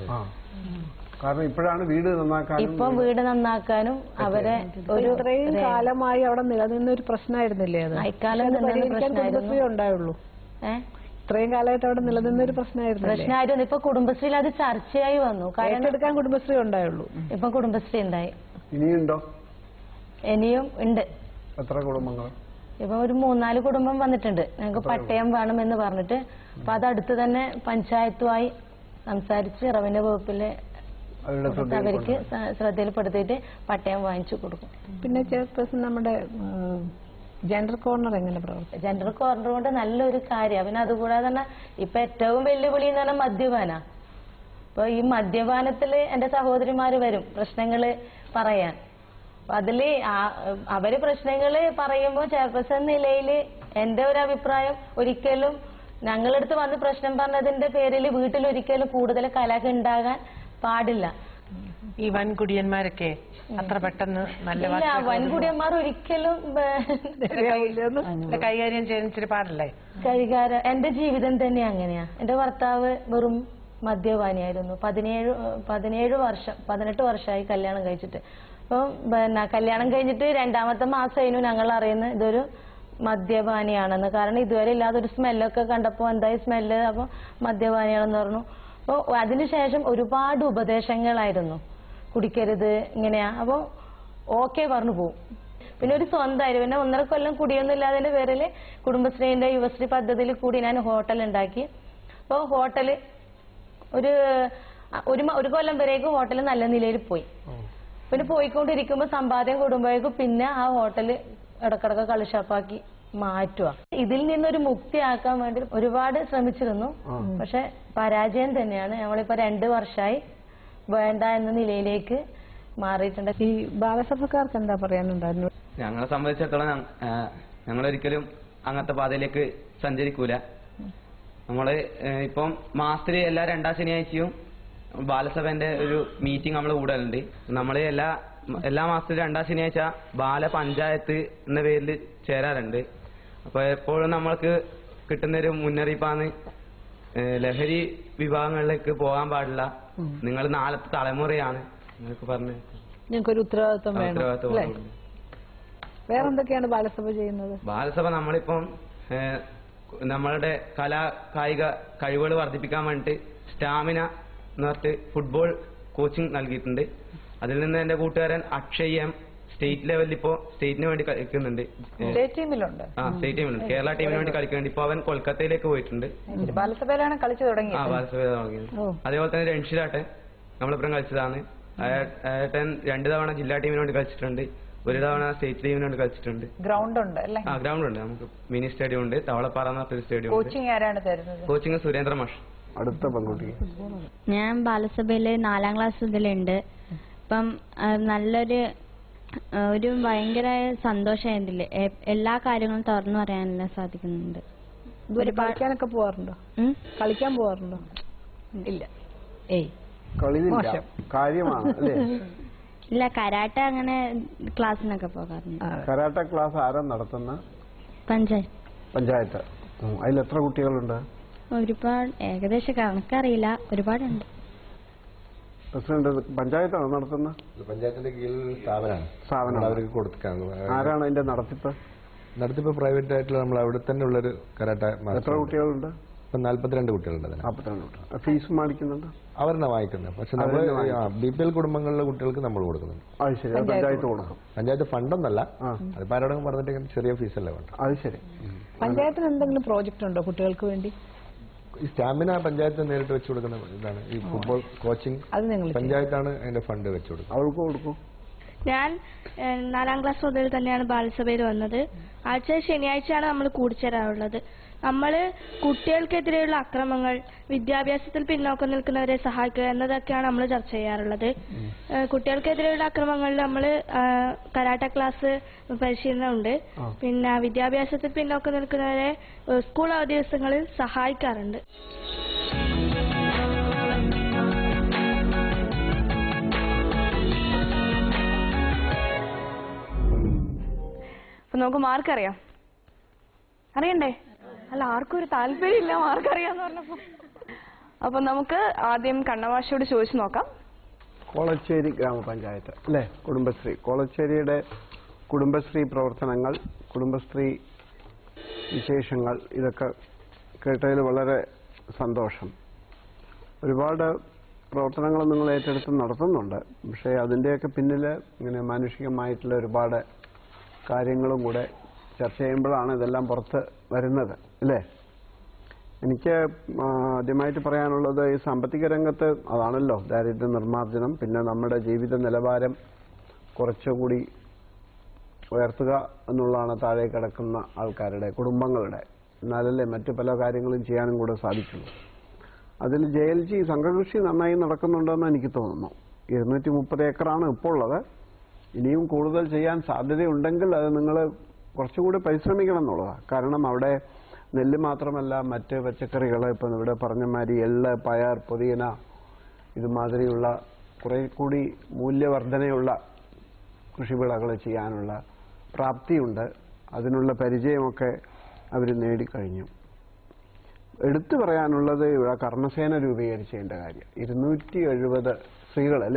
കാരണം ഇപ്പോഴാണ് വീട് നന്നാക്കാനും അവരെ ഇത്രയും കാലമായി അവിടെ നിലനിന്ന ഒരു പ്രശ്നമായിരുന്നില്ലേ അത്? ഇക്കാലം ഉണ്ടായുള്ളൂ. ഇത്രയും കാലമായിട്ട് അവിടെ നിലനിന്നൊരു പ്രശ്നമായിരുന്നു. ഇപ്പൊ കുടുംബശ്രീയിൽ അത് ചർച്ചയായി വന്നു. ഏറ്റെടുക്കാൻ കുടുംബശ്രീ ഉണ്ടായുള്ളൂ. ഇപ്പൊ കുടുംബശ്രീ ഉണ്ടായി. ഇനിയുണ്ടോ? ഇനിയും ഉണ്ട്. എത്ര കുടുംബങ്ങൾ? ഇപ്പൊ ഒരു 3-4 കുടുംബം വന്നിട്ടുണ്ട്. ഞങ്ങൾക്ക് പട്ടയം വേണമെന്ന് പറഞ്ഞിട്ട്. അപ്പൊ അതടുത്ത് തന്നെ പഞ്ചായത്തുമായി സംസാരിച്ച് റവന്യൂ വകുപ്പിലെ അവർക്ക് ശ്രദ്ധയിൽപ്പെടുത്തിയിട്ട് പട്ടയം വാങ്ങിച്ചു കൊടുക്കും. പിന്നെ ചെയർപേഴ്സൺ നമ്മുടെ ജെൻഡർ കോർണർ എങ്ങനെ പ്രവർത്തിക്കും? ജെൻഡർ കോർണർ കൊണ്ട് നല്ലൊരു കാര്യം. പിന്നെ അതുകൂടാതെ തന്നെ ഇപ്പൊ ഏറ്റവും വെല്ലുവിളി എന്ന് പറഞ്ഞാൽ മദ്യപാന. അപ്പൊ ഈ മദ്യപാനത്തില് എന്റെ സഹോദരിമാര് വരും പ്രശ്നങ്ങള് പറയാൻ. അപ്പൊ അതില് അവര് പ്രശ്നങ്ങള് പറയുമ്പോ ചെയർപേഴ്സൺ നിലയില് എന്റെ ഒരു അഭിപ്രായം, ഒരിക്കലും ഞങ്ങളടുത്ത് വന്ന് പ്രശ്നം പറഞ്ഞതിന്റെ പേരിൽ വീട്ടിലൊരിക്കലും കൂടുതൽ കലഹം ഉണ്ടാകാൻ പാടില്ല. ഈ വൻകുടിയന്മാരൊക്കെ അത്ര പെട്ടെന്ന് നല്ല വൻകുടിയന്മാർ ഒരിക്കലും കൈകാര്യം ചെയ്യാൻ ഇച്ചിരി പാടില്ലേ? കൈകാര്യം എന്റെ ജീവിതം തന്നെ അങ്ങനെയാ. എന്റെ ഭർത്താവ് വെറും മദ്യപാനിയായിരുന്നു. 18 വർഷമായി കല്യാണം കഴിച്ചിട്ട്. അപ്പം കല്യാണം കഴിഞ്ഞിട്ട് 2ാമത്തെ മാസമായിരുന്നു ഞങ്ങൾ അറിയുന്നത് ഇതൊരു മദ്യപാനിയാണെന്ന്. കാരണം ഇതുവരെ ഇല്ലാതൊരു സ്മെല്ലൊക്കെ കണ്ടപ്പോ എന്തായി സ്മെല്ല്, അപ്പൊ മദ്യപാനിയാണെന്ന് പറഞ്ഞു. അപ്പൊ അതിനുശേഷം ഒരുപാട് ഉപദേശങ്ങളായിരുന്നു, കുടിക്കരുത് ഇങ്ങനെയാ. അപ്പൊ ഓക്കെ പറഞ്ഞു പോകും. പിന്നെ ഒരു സ്വന്തമായിരുന്നു. പിന്നെ 1.5 കൊല്ലം കുടിയൊന്നും ഇല്ലാതിന്റെ പേരില് കുടുംബശ്രീന്റെ യുവശ്രീ പദ്ധതിയിൽ കൂടി ഞാൻ ഹോട്ടൽ ഉണ്ടാക്കി. അപ്പൊ ഹോട്ടല് ഒരു കൊല്ലം വരേക്കും ഹോട്ടൽ നല്ല നിലയിൽ പോയി. പിന്നെ പോയിക്കൊണ്ടിരിക്കുമ്പോ സമ്പാദ്യം കൂടുമ്പോഴേക്കും പിന്നെ ആ ഹോട്ടല് ഇടക്കിടക്ക് കളിഷാപ്പാക്കി മാറ്റുക. ഇതിൽ നിന്നൊരു മുക്തിയാക്കാൻ വേണ്ടി ഒരുപാട് ശ്രമിച്ചിരുന്നു. പക്ഷെ പരാജയം തന്നെയാണ്. ഞങ്ങളിപ്പോ 2 വർഷമായി വേണ്ട എന്ന നിലയിലേക്ക് മാറിയിട്ടുണ്ട്. ഈ ബാലസഭക്കാർക്ക് എന്താ പറയാനുണ്ടായിരുന്നു? ഞങ്ങളെ സംബന്ധിച്ചിടത്തോളം ഞങ്ങളൊരിക്കലും അങ്ങനത്തെ പാതയിലേക്ക് സഞ്ചരിക്കൂല. നമ്മള് ഇപ്പം മാസത്തില് എല്ലാ 2ാം ശനിയാഴ്ചയും ബാലസഭന്റെ ഒരു മീറ്റിംഗ് നമ്മൾ കൂടലുണ്ട്. നമ്മള് എല്ലാ മാസത്തിലും 2ാം ശനിയാഴ്ച ബാലപഞ്ചായത്ത് എന്ന പേരിൽ ചേരാറുണ്ട്. അപ്പൊ എപ്പോഴും നമ്മൾക്ക് കിട്ടുന്നൊരു മുന്നറിയിപ്പാണ് ലഹരി വിഭാഗങ്ങളിലേക്ക് പോകാൻ പാടില്ല, നിങ്ങൾ നാളത്തെ തലമുറയാണ് എന്നൊക്കെ പറഞ്ഞ് ഞങ്ങൾക്കൊരു ഉത്തരവാദിത്വം വേണം. വേറെന്തൊക്കെയാണ് ബാലസഭ ചെയ്യുന്നത്? ബാലസഭ നമ്മളിപ്പം നമ്മളുടെ കായിക കഴിവുകൾ വർദ്ധിപ്പിക്കാൻ വേണ്ടിട്ട് സ്റ്റാമിന എന്ന് പറഞ്ഞിട്ട് ഫുട്ബോൾ കോച്ചിങ് നൽകിയിട്ടുണ്ട്. അതിൽ നിന്ന് എന്റെ കൂട്ടുകാരൻ അക്ഷയ് എം സ്റ്റേറ്റ് ലെവലിൽ ഇപ്പോ സ്റ്റേറ്റിന് വേണ്ടി കളിക്കുന്നുണ്ട്. സ്റ്റേറ്റ് ടീമിലുണ്ട്. കേരള ടീമിന് വേണ്ടി കളിക്കുന്നുണ്ട്. ഇപ്പൊ അവൻ കൊൽക്കത്തയിലേക്ക് പോയിട്ടുണ്ട്. ബാലസഭയിലാണ് കളിച്ചു തുടങ്ങിയത്. ബാലസഭയിൽ തുടങ്ങിയത്. അതേപോലെ തന്നെ രൺഷിരാട്ടൻ നമ്മളിപ്പം കളിച്ചതാണ്. ഏട്ടൻ 2 തവണ ജില്ലാ ടീമിന് വേണ്ടി കളിച്ചിട്ടുണ്ട്, 1 തവണ സ്റ്റേറ്റ് ടീമിന് വേണ്ടി കളിച്ചിട്ടുണ്ട്. ഗ്രൗണ്ട് ഉണ്ട് അല്ലേ? ഗ്രൗണ്ട് ഉണ്ട്. നമുക്ക് മിനി സ്റ്റേഡിയം ഉണ്ട്, തവളപ്പാറ എന്നൊരു സ്റ്റേഡിയം. കോച്ചിങ് ആരാണ് തരുന്നത്? കോച്ചിങ് സുരേന്ദ്ര മാഷ്. അടുത്ത പെൺകുട്ടി. ഞാൻ ബാലസഭയില് 4ാം ക്ലാസ് മുതലുണ്ട്. അപ്പം നല്ലൊരു ഭയങ്കര സന്തോഷമായിരുന്നില്ലേ, എല്ലാ കാര്യങ്ങളും തുറന്നു പറയാനെല്ലാം സാധിക്കുന്നുണ്ട്. കളിക്കാനൊക്കെ പോവാറുണ്ടോ? കളിക്കാൻ പോവാറുണ്ടോ? ഇല്ല. കാര്യമാണ് അല്ലേ? ഇല്ല, കരാട്ട അങ്ങനെ ക്ലാസ്സിനൊക്കെ പോകാറുണ്ട്. കരാട്ട ക്ലാസ് ആരാ നടത്തുന്ന? പഞ്ചായത്ത്. അതിൽ എത്ര കുട്ടികളുണ്ട്? ഒരുപാട്, ഏകദേശം കണക്കറിയില്ല, ഒരുപാടുണ്ട്. പ്രസിഡന്റ് പഞ്ചായത്താണോ നടത്തുന്നത്? പഞ്ചായത്തിന്റെ കീഴിൽ സ്ഥാപനമാണ് അവർക്ക് കൊടുക്കാൻ. ആരാണ് അതിന്റെ നടത്തിപ്പ്? പ്രൈവറ്റ് ആയിട്ടുള്ള നമ്മൾ അവിടെ തന്നെ ഉള്ളൊരു കരാട്ട. എത്ര കുട്ടികളുണ്ട്? 42 കുട്ടികളുണ്ട്. 42. ഫീസ് മേടിക്കുന്നുണ്ട്? അവരെന്നെ വാങ്ങിക്കുന്നത്. പക്ഷെ നമ്മൾ BPL കുടുംബങ്ങളിലെ കുട്ടികൾക്ക് നമ്മൾ കൊടുക്കുന്നുണ്ട്. അത് ശരി, പഞ്ചായത്ത് കൊടുക്കും. പഞ്ചായത്ത് ഫണ്ടൊന്നല്ല, അതിപ്പോ ആരോടും പറഞ്ഞിട്ട് ചെറിയ ഫീസല്ലേ വേണ്ട. അത് ശരി. പഞ്ചായത്തിന് എന്തെങ്കിലും പ്രോജക്റ്റ് ഉണ്ടോ കുട്ടികൾക്ക് വേണ്ടി? ഈ സ്റ്റാമിന പഞ്ചായത്ത് നേരിട്ട് വെച്ചു കൊടുക്കുന്ന ഇതാണ്. ഈ ഫുട്ബോൾ കോച്ചിങ് പഞ്ചായത്താണ് അതിന്റെ ഫണ്ട് വെച്ചു കൊടുക്കുന്നത്. അവർക്ക് കൊടുക്കും. ഞാൻ 4ാം ക്ലാസ് മുതൽ തന്നെയാണ് ബാലസഭയിൽ വന്നത്. ആഴ്ച ശനിയാഴ്ചയാണ് നമ്മൾ കൂടിച്ചേരാറുള്ളത്. നമ്മൾ കുട്ടികൾക്കെതിരെയുള്ള അക്രമങ്ങൾ, വിദ്യാഭ്യാസത്തിൽ പിന്നോക്കം നിൽക്കുന്നവരെ സഹായിക്കുക എന്നതൊക്കെയാണ് നമ്മൾ ചർച്ച ചെയ്യാറുള്ളത്. കുട്ടികൾക്കെതിരെയുള്ള അക്രമങ്ങളിൽ നമ്മൾ കരാട്ട ക്ലാസ് പരിശീലനമുണ്ട്. പിന്നെ വിദ്യാഭ്യാസത്തിൽ പിന്നോക്കം നിൽക്കുന്നവരെ സ്കൂൾ അവധി ദിവസങ്ങളിൽ സഹായിക്കാറുണ്ട്. അപ്പൊ നമുക്ക് മാർക്ക് അറിയാം. അറിയണ്ടേ? അല്ല, ആർക്കും ഒരു താല്പര്യമില്ല മാർക്ക് അറിയാന്ന് പറഞ്ഞപ്പോ. അപ്പൊ നമുക്ക് ആദ്യം കണ്ണമാഷിയോട് ചോദിച്ചു നോക്കാം. കോളച്ചേരി ഗ്രാമപഞ്ചായത്ത് അല്ലേ, കുടുംബശ്രീ. കോളച്ചേരിയുടെ കുടുംബശ്രീ പ്രവർത്തനങ്ങൾ, കുടുംബശ്രീ വിശേഷങ്ങൾ, ഇതൊക്കെ കേട്ടതിൽ വളരെ സന്തോഷം. ഒരുപാട് പ്രവർത്തനങ്ങൾ നിങ്ങൾ ഏറ്റെടുത്ത് നടത്തുന്നുണ്ട്. പക്ഷേ അതിൻ്റെയൊക്കെ പിന്നിൽ ഇങ്ങനെ മാനുഷികമായിട്ടുള്ള ഒരുപാട് കാര്യങ്ങളും കൂടെ ചർച്ച ചെയ്യുമ്പോഴാണ് ഇതെല്ലാം പുറത്ത് വരുന്നത്, അല്ലേ? എനിക്ക് ആദ്യമായിട്ട് പറയാനുള്ളത് ഈ സാമ്പത്തിക രംഗത്ത് അതാണല്ലോ ദാരിദ്ര്യ നിർമ്മാർജ്ജനം. പിന്നെ നമ്മുടെ ജീവിത നിലവാരം കുറച്ചുകൂടി ഉയർത്തുക എന്നുള്ളതാണ് താഴെ കിടക്കുന്ന ആൾക്കാരുടെ, കുടുംബങ്ങളുടെ. എന്നാലല്ലേ മറ്റു പല കാര്യങ്ങളും ചെയ്യാനും കൂടെ സാധിക്കുള്ളൂ. അതിൽ JLG സംഘകൃഷി നന്നായി നടക്കുന്നുണ്ടെന്ന് എനിക്ക് തോന്നുന്നു. 230 ഏക്കറാണ് ഇപ്പോൾ ഉള്ളത്. ഇനിയും കൂടുതൽ ചെയ്യാൻ സാധ്യതയുണ്ടെങ്കിൽ അത് നിങ്ങൾ കുറച്ചുകൂടി പരിശ്രമിക്കണം എന്നുള്ളതാണ്. കാരണം അവിടെ നെല്ല് മാത്രമല്ല, മറ്റ് പച്ചക്കറികൾ, ഇപ്പം ഇവിടെ പറഞ്ഞ മാതിരി എള്ള്, പയർ, പുതിന, ഇതുമാതിരിയുള്ള കുറെ കൂടി മൂല്യവർദ്ധനയുള്ള കൃഷിവിളകൾ ചെയ്യാനുള്ള പ്രാപ്തിയുണ്ട്. അതിനുള്ള പരിചയമൊക്കെ അവർ നേടിക്കഴിഞ്ഞു. എടുത്തു പറയാനുള്ളത് ഇവിടെ കർമ്മസേന രൂപീകരിച്ചതിൻ്റ കാര്യം. 270 സ്ത്രീകളല്ലേ,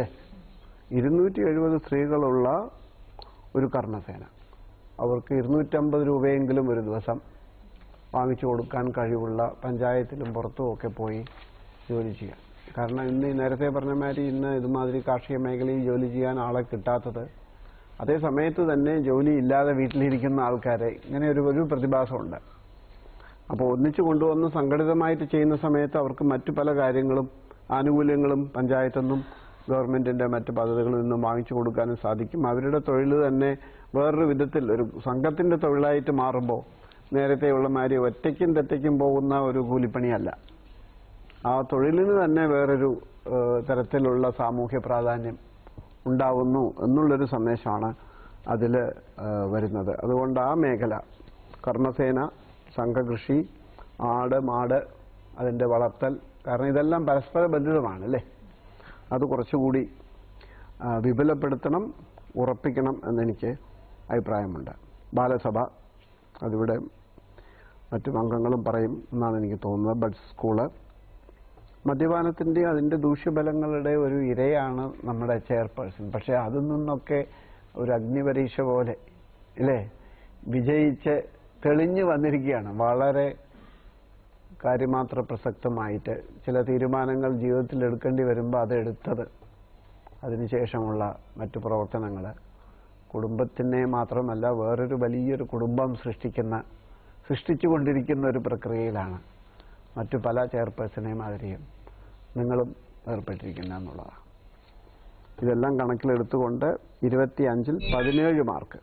270 സ്ത്രീകളുള്ള ഒരു കർമ്മസേന. അവർക്ക് 250 രൂപയെങ്കിലും ഒരു ദിവസം വാങ്ങിച്ചു കൊടുക്കാൻ കഴിവുള്ള പഞ്ചായത്തിലും പുറത്തുമൊക്കെ പോയി ജോലി ചെയ്യാം. കാരണം ഇന്ന് നേരത്തെ പറഞ്ഞ മാതിരി ഇന്ന് ഇതുമാതിരി കാർഷിക മേഖലയിൽ ജോലി ചെയ്യാൻ ആളെ കിട്ടാത്തത്, അതേ സമയത്ത് തന്നെ ജോലി ഇല്ലാതെ വീട്ടിലിരിക്കുന്ന ആൾക്കാരെ ഇങ്ങനെ ഒരു പ്രതിഭാസമുണ്ട്. അപ്പോൾ ഒന്നിച്ചു കൊണ്ടുവന്ന് സംഘടിതമായിട്ട് ചെയ്യുന്ന സമയത്ത് അവർക്ക് മറ്റു പല കാര്യങ്ങളും ആനുകൂല്യങ്ങളും പഞ്ചായത്തെന്നും ഗവൺമെന്റിന്റെ മറ്റ് പദ്ധതികളിൽ നിന്നും വാങ്ങിച്ചു കൊടുക്കാനും സാധിക്കും. അവരുടെ തൊഴിൽ തന്നെ വേറൊരു വിധത്തിൽ ഒരു സംഘത്തിന്റെ തൊഴിലായിട്ട് മാറുമ്പോൾ നേരത്തെയുള്ള മാതിരി ഒറ്റയ്ക്കും തെറ്റയ്ക്കും പോകുന്ന ഒരു കൂലിപ്പണിയല്ല. ആ തൊഴിലിന് തന്നെ വേറൊരു തരത്തിലുള്ള സാമൂഹ്യ പ്രാധാന്യം ഉണ്ടാവുന്നു എന്നുള്ളൊരു സന്ദേശമാണ് അതിൽ വരുന്നത്. അതുകൊണ്ട് ആ മേഖല, കർമ്മസേന, സംഘകൃഷി, ആട്, മാട്, അതിൻ്റെ വളർത്തൽ, കാരണം ഇതെല്ലാം പരസ്പര ബന്ധിതമാണ് അല്ലേ, അത് കുറച്ചുകൂടി വിപുലപ്പെടുത്തണം, ഉറപ്പിക്കണം എന്നെനിക്ക് അഭിപ്രായമുണ്ട്. ബാലസഭ, അതിവിടെ മറ്റു അംഗങ്ങളും പറയും എന്നാണ് എനിക്ക് തോന്നുന്നത്. ബഡ്സ് സ്കൂള്, മദ്യപാനത്തിൻ്റെ അതിൻ്റെ ദൂഷ്യഫലങ്ങളുടെ ഒരു ഇരയാണ് നമ്മുടെ ചെയർപേഴ്സൺ. പക്ഷെ അതിൽ നിന്നൊക്കെ ഒരു അഗ്നിപരീക്ഷ പോലെ ഇല്ലേ വിജയിച്ച് തെളിഞ്ഞു വന്നിരിക്കുകയാണ്. വളരെ കാര്യമാത്ര പ്രസക്തമായിട്ട് ചില തീരുമാനങ്ങൾ ജീവിതത്തിൽ എടുക്കേണ്ടി വരുമ്പോൾ അതെടുത്തത്, അതിനുശേഷമുള്ള മറ്റു പ്രവർത്തനങ്ങൾ കുടുംബത്തിനെ മാത്രമല്ല വേറൊരു വലിയൊരു കുടുംബം സൃഷ്ടിച്ചുകൊണ്ടിരിക്കുന്ന ഒരു പ്രക്രിയയിലാണ് മറ്റു പല ചെയർപേഴ്സണെയും മാതിരിയും നിങ്ങളും ഏർപ്പെട്ടിരിക്കുന്ന എന്നുള്ളതാണ്. ഇതെല്ലാം കണക്കിലെടുത്തുകൊണ്ട് 25-ൽ 17 മാർക്ക്.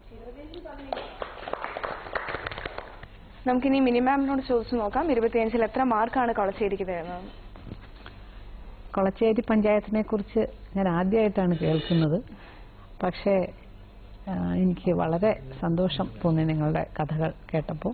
നമുക്കിനി മിനിമാമിനോട് ചോദിച്ചു നോക്കാം, 25-ൽ എത്ര മാർക്കാണ് കൊളച്ചേരിക്ക് തരുന്നത്? കൊളച്ചേരി പഞ്ചായത്തിനെ കുറിച്ച് ഞാൻ ആദ്യമായിട്ടാണ് കേൾക്കുന്നത്. പക്ഷേ എനിക്ക് വളരെ സന്തോഷം തോന്നി നിങ്ങളുടെ കഥകൾ കേട്ടപ്പോൾ.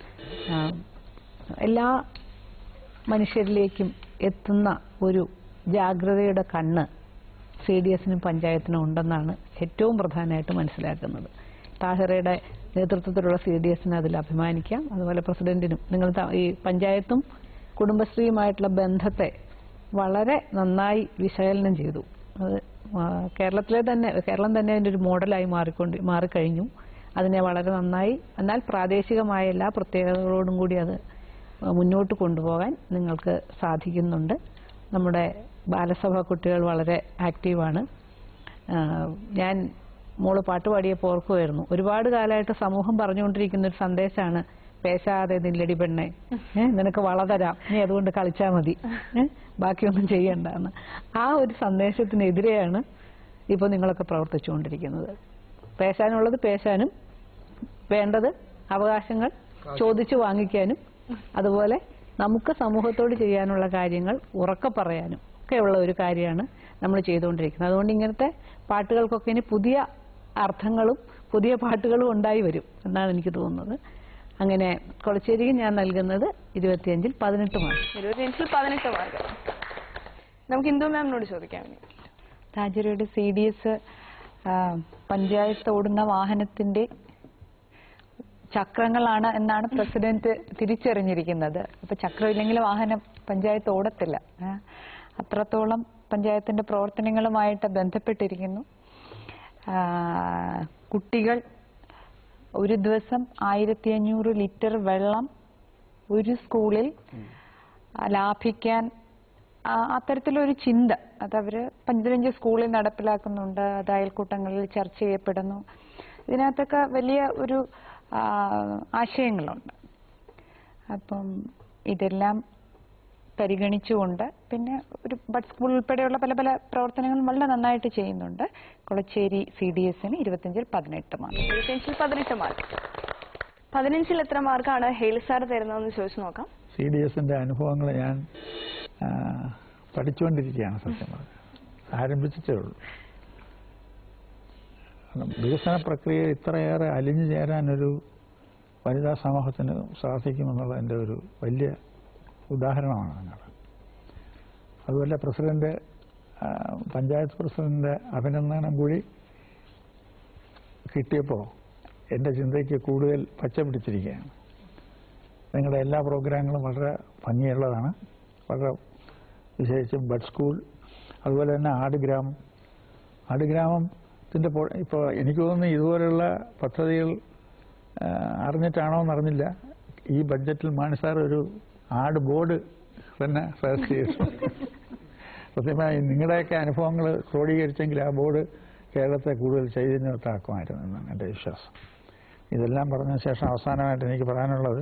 എല്ലാ മനുഷ്യരിലേക്കും എത്തുന്ന ഒരു ജാഗ്രതയുടെ കണ്ണ് CDSനും പഞ്ചായത്തിനും ഉണ്ടെന്നാണ് ഏറ്റവും പ്രധാനമായിട്ട് മനസ്സിലാക്കുന്നത്. താഹിറയുടെ നേതൃത്വത്തിലുള്ള CDSന് അതിൽ അഭിമാനിക്കാം. അതുപോലെ പ്രസിഡന്റിനും. നിങ്ങൾ ഈ പഞ്ചായത്തും കുടുംബശ്രീയുമായിട്ടുള്ള ബന്ധത്തെ വളരെ നന്നായി വിശകലനം ചെയ്തു. അത് കേരളം തന്നെ അതിൻ്റെ ഒരു മോഡലായി മാറിക്കഴിഞ്ഞു. അതിനെ വളരെ നന്നായി, എന്നാൽ പ്രാദേശികമായ എല്ലാ പ്രത്യേകതകളോടും കൂടി അത് മുന്നോട്ട് കൊണ്ടുപോകാൻ നിങ്ങൾക്ക് സാധിക്കുന്നുണ്ട്. നമ്മുടെ ബാലസഭ കുട്ടികൾ വളരെ ആക്റ്റീവാണ്. ഞാൻ മോള് പാട്ട് പാടിയപ്പോൾ ഓർക്കുമായിരുന്നു, ഒരുപാട് കാലമായിട്ട് സമൂഹം പറഞ്ഞുകൊണ്ടിരിക്കുന്ന ഒരു സന്ദേശമാണ് പേശാതെ നില്ലടി പെണ്ണെ, നിനക്ക് വള തരാം, നീ അതുകൊണ്ട് കളിച്ചാൽ മതി, ബാക്കിയൊന്നും ചെയ്യണ്ടെന്ന്. ആ ഒരു സന്ദേശത്തിനെതിരെയാണ് ഇപ്പോൾ നിങ്ങളൊക്കെ പ്രവർത്തിച്ചുകൊണ്ടിരിക്കുന്നത്. പേശാനുള്ളത് പേശാനും, വേണ്ടത് അവകാശങ്ങൾ ചോദിച്ചു വാങ്ങിക്കാനും, അതുപോലെ നമുക്ക് സമൂഹത്തോട് ചെയ്യാനുള്ള കാര്യങ്ങൾ ഉറക്കെ പറയാനും ഒക്കെയുള്ള ഒരു കാര്യമാണ് നമ്മൾ ചെയ്തുകൊണ്ടിരിക്കുന്നത്. അതുകൊണ്ട് ഇങ്ങനത്തെ പാട്ടുകൾക്കൊക്കെ ഇനി പുതിയ അർത്ഥങ്ങളും പുതിയ പാട്ടുകളും ഉണ്ടായി വരും എന്നാണ് എനിക്ക് തോന്നുന്നത്. അങ്ങനെ കൊളച്ചേരിക്ക് ഞാൻ നൽകുന്നത് 25-ൽ 18 മാർക്ക്. 25-ൽ 18 മാർക്ക്. നമുക്ക് ഇന്ദു മാമിനോട് ചോദിക്കാം. താജുരയുടെ CDS പഞ്ചായത്ത് ഓടുന്ന വാഹനത്തിന്റെ ചക്രങ്ങളാണ് എന്നാണ് പ്രസിഡന്റ് തിരിച്ചറിഞ്ഞിരിക്കുന്നത്. അപ്പൊ ചക്രമില്ലെങ്കിൽ വാഹനം പഞ്ചായത്ത് ഓടത്തില്ല. അത്രത്തോളം പഞ്ചായത്തിന്റെ പ്രവർത്തനങ്ങളുമായിട്ട് ബന്ധപ്പെട്ടിരിക്കുന്നു. കുട്ടികൾ ഒരു ദിവസം 1500 ലിറ്റർ വെള്ളം ഒരു സ്കൂളിൽ ലാഭിക്കാൻ അത്തരത്തിലൊരു ചിന്ത അതവർ 15 സ്കൂളിൽ നടപ്പിലാക്കുന്നുണ്ട്. അത് അയൽക്കൂട്ടങ്ങളിൽ ചർച്ച ചെയ്യപ്പെടുന്നു. ഇതിനകത്തൊക്കെ വലിയ ഒരു ആശയങ്ങളുണ്ട്. അപ്പം ഇതെല്ലാം പരിഗണിച്ചുകൊണ്ട് പിന്നെ ഒരു ബഡ് സ്കൂൾ ഉൾപ്പെടെയുള്ള പല പല പ്രവർത്തനങ്ങളും വളരെ നന്നായിട്ട് ചെയ്യുന്നുണ്ട്. കൊളച്ചേരി CDSന് 25-ൽ 18 മാർക്ക്. 25-ൽ 18 മാർക്ക്. 15-ൽ എത്ര മാർക്കാണ് ഹെയിൽ സാർ തരുന്നതെന്ന് ചോദിച്ചു നോക്കാം. CDSന്റെ അനുഭവങ്ങൾ ഞാൻ പഠിച്ചുകൊണ്ടിരിക്കുകയാണ്. സത്യം പറഞ്ഞത് ആരംഭിച്ചിട്ടേ ഉള്ളൂ. വികസന പ്രക്രിയ ഇത്രയേറെ അലിഞ്ഞു ചേരാനൊരു വനിതാ സമൂഹത്തിന് സാധിക്കുമെന്നുള്ളതിൻ്റെ ഒരു വലിയ ഉദാഹരണമാണ് അതിനകത്ത്. അതുപോലെ പ്രസിഡന്റ്, പഞ്ചായത്ത് പ്രസിഡന്റിന്റെ അഭിനന്ദനം കൂടി കിട്ടിയപ്പോൾ എൻ്റെ ചിന്തയ്ക്ക് കൂടുതൽ പച്ച പിടിച്ചിരിക്കുകയാണ്. നിങ്ങളുടെ എല്ലാ പ്രോഗ്രാമുകളും വളരെ ഭംഗിയുള്ളതാണ്. വളരെ വിശേഷിച്ചും ബഡ് സ്കൂൾ, അതുപോലെ തന്നെ ആടുഗ്രാമത്തിൻ്റെ ഇപ്പോൾ എനിക്ക് തോന്നുന്നു ഇതുപോലെയുള്ള പദ്ധതികൾ അറിഞ്ഞിട്ടാണോ എന്നറിഞ്ഞില്ല, ഈ ബഡ്ജറ്റിൽ മാണി സാർ ഒരു ആട് ബോർഡ് തന്നെ സജസ്റ്റ് ചെയ്തു. സത്യമായി നിങ്ങളുടെയൊക്കെ അനുഭവങ്ങൾ ക്രോഡീകരിച്ചെങ്കിൽ ആ ബോർഡ് കേരളത്തെ കൂടുതൽ ചൈതന്യവത്താക്കുമായിരുന്നു എന്നാണ് എൻ്റെ വിശ്വാസം. ഇതെല്ലാം പറഞ്ഞ ശേഷം അവസാനമായിട്ട് എനിക്ക് പറയാനുള്ളത്,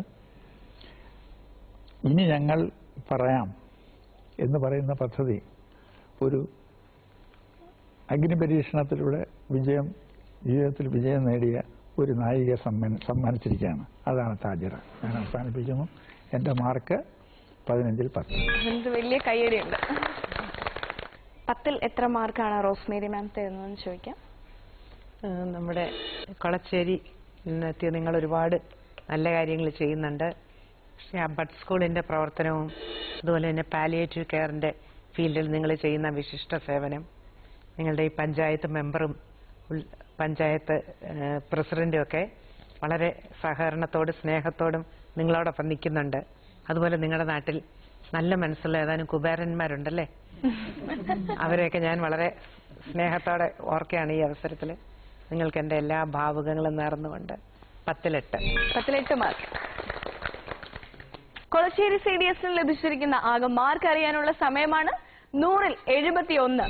ഇനി ഞങ്ങൾ പറയാം എന്ന് പറയുന്ന പദ്ധതി ഒരു അഗ്നിപരീക്ഷണത്തിലൂടെ ജീവിതത്തിൽ വിജയം നേടിയ ഒരു നായികയെ സമ്മാനിച്ചിരിക്കുകയാണ്. അതാണ് താജിറ. ഞാൻ അവസാനിപ്പിക്കുന്നു. എൻ്റെ മാർക്ക് 15-ൽ 10. വലിയ കയ്യടിയുണ്ട്. 10-ൽ എത്ര മാർക്കാണ് റോസ്മേരി മാം തരുന്നതെന്ന് ചോദിക്കാം. നമ്മുടെ കൊളച്ചേരി നിന്നെത്തിയ നിങ്ങൾ ഒരുപാട് നല്ല കാര്യങ്ങൾ ചെയ്യുന്നുണ്ട്. പക്ഷേ ആ ബഡ് സ്കൂളിൻ്റെ പ്രവർത്തനവും അതുപോലെ തന്നെ പാലിയേറ്റീവ് കെയറിൻ്റെ ഫീൽഡിൽ നിങ്ങൾ ചെയ്യുന്ന വിശിഷ്ട സേവനം, നിങ്ങളുടെ ഈ പഞ്ചായത്ത് മെമ്പറും പഞ്ചായത്ത് പ്രസിഡന്റും ഒക്കെ വളരെ സഹകരണത്തോടും സ്നേഹത്തോടും നിങ്ങളോടൊപ്പം നിൽക്കുന്നുണ്ട്. അതുപോലെ നിങ്ങളുടെ നാട്ടിൽ നല്ല മനസ്സുള്ള ഏതാനും കുബേരന്മാരുണ്ടല്ലേ, അവരെയൊക്കെ ഞാൻ വളരെ സ്നേഹത്തോടെ ഓർക്കുകയാണ് ഈ അവസരത്തിൽ. നിങ്ങൾക്ക് എൻ്റെ എല്ലാ ഭാവുകങ്ങളും നേർന്നുകൊണ്ട് 10-ൽ 8 മാർക്ക്. കൊളച്ചേരി CDSന് ലഭിച്ചിരിക്കുന്ന ആകെ മാർക്ക് അറിയാനുള്ള സമയമാണ്. 100-ൽ 71.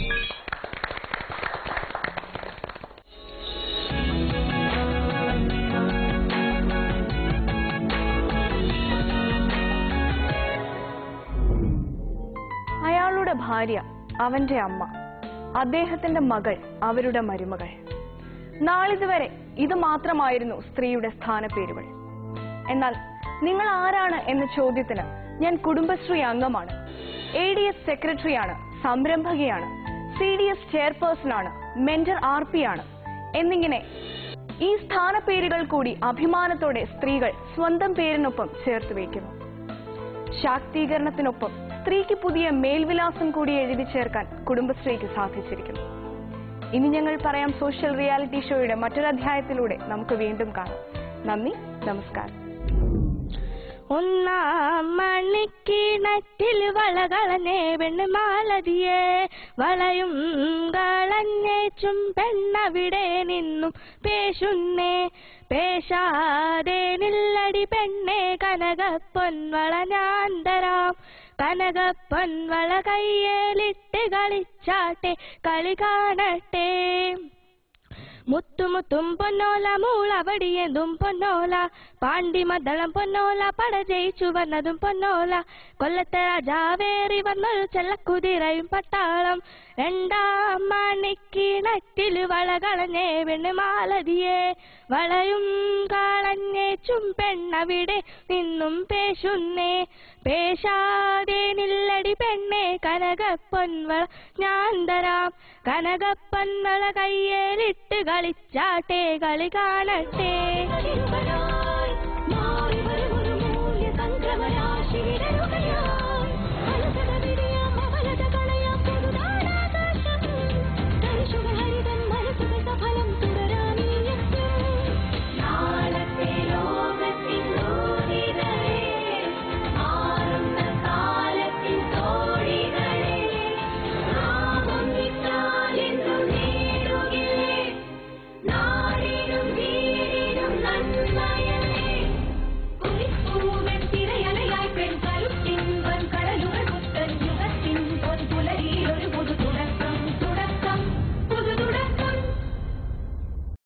അയാളുടെ ഭാര്യ, അവന്റെ അമ്മ, അദ്ദേഹത്തിന്റെ മകൾ, അവരുടെ മരുമകൾ. നാളിതുവരെ ഇത് മാത്രമായിരുന്നു സ്ത്രീയുടെ സ്ഥാനപ്പേരുകൾ. എന്നാൽ നിങ്ങൾ ആരാണ് എന്ന ചോദ്യത്തിന് ഞാൻ കുടുംബശ്രീ അംഗമാണ്, ADS സെക്രട്ടറിയാണ്, സംരംഭകയാണ്, CDS ചെയർപേഴ്സണാണ്, മെന്റർ RP ആണ് എന്നിങ്ങനെ ഈ സ്ഥാനപ്പേരുകൾ കൂടി അഭിമാനത്തോടെ സ്ത്രീകൾ സ്വന്തം പേരിനൊപ്പം ചേർത്ത് വയ്ക്കുന്നു. ശാക്തീകരണത്തിനൊപ്പം സ്ത്രീക്ക് പുതിയ മേൽവിലാസം കൂടി എഴുതി ചേർക്കാൻ കുടുംബശ്രീക്ക് സാധിച്ചിരിക്കുന്നു. ഇനി ഞങ്ങൾ പറയാം സോഷ്യൽ റിയാലിറ്റി ഷോയുടെ മറ്റൊരധ്യായത്തിലൂടെ നമുക്ക് വീണ്ടും കാണാം. നന്ദി, നമസ്കാരം. ഒന്നാം മണിക്കിണറ്റിൽ വളകളഞ്ഞേ പെണ്ണുമാലതിയെ വളയും കളഞ്ഞേച്ചും പെണ്ണവിടെ നിന്നും പേശുന്നേ പേശാതെ നില്ലടി പെണ്ണെ കനകപ്പൊൻവള ഞാൻ തരാം കനകപ്പൊൻവള കയ്യേലിട്ട് കളിച്ചാട്ടെ കളി കാണട്ടെ മുത്തുമുത്തും പൊന്നോല മൂളവടിയതും പൊന്നോല പാണ്ടിമദ്ദളം പൊന്നോല പട ജയിച്ചു വന്നതും പൊന്നോല കൊല്ലത്തെ രാജാവേറി വന്നൊരു ചെല്ലക്കുതിരയും പട്ടാളം രണ്ടാം മണിക്കിണറ്റിൽ വളകളഞ്ഞേ പെണ്ണുമാലതിയെ വളയും കളഞ്ഞേച്ചും പെണ്ണവിടെ നിന്നും പേശുന്നേ പേശാതെ നില്ലടി പെണ്ണെ കനകപ്പൊൻവള ഞാൻ തരാം കനകപ്പൊൻവള കയ്യേലിട്ട് കളിച്ചാട്ടെ കളി കാണട്ടെ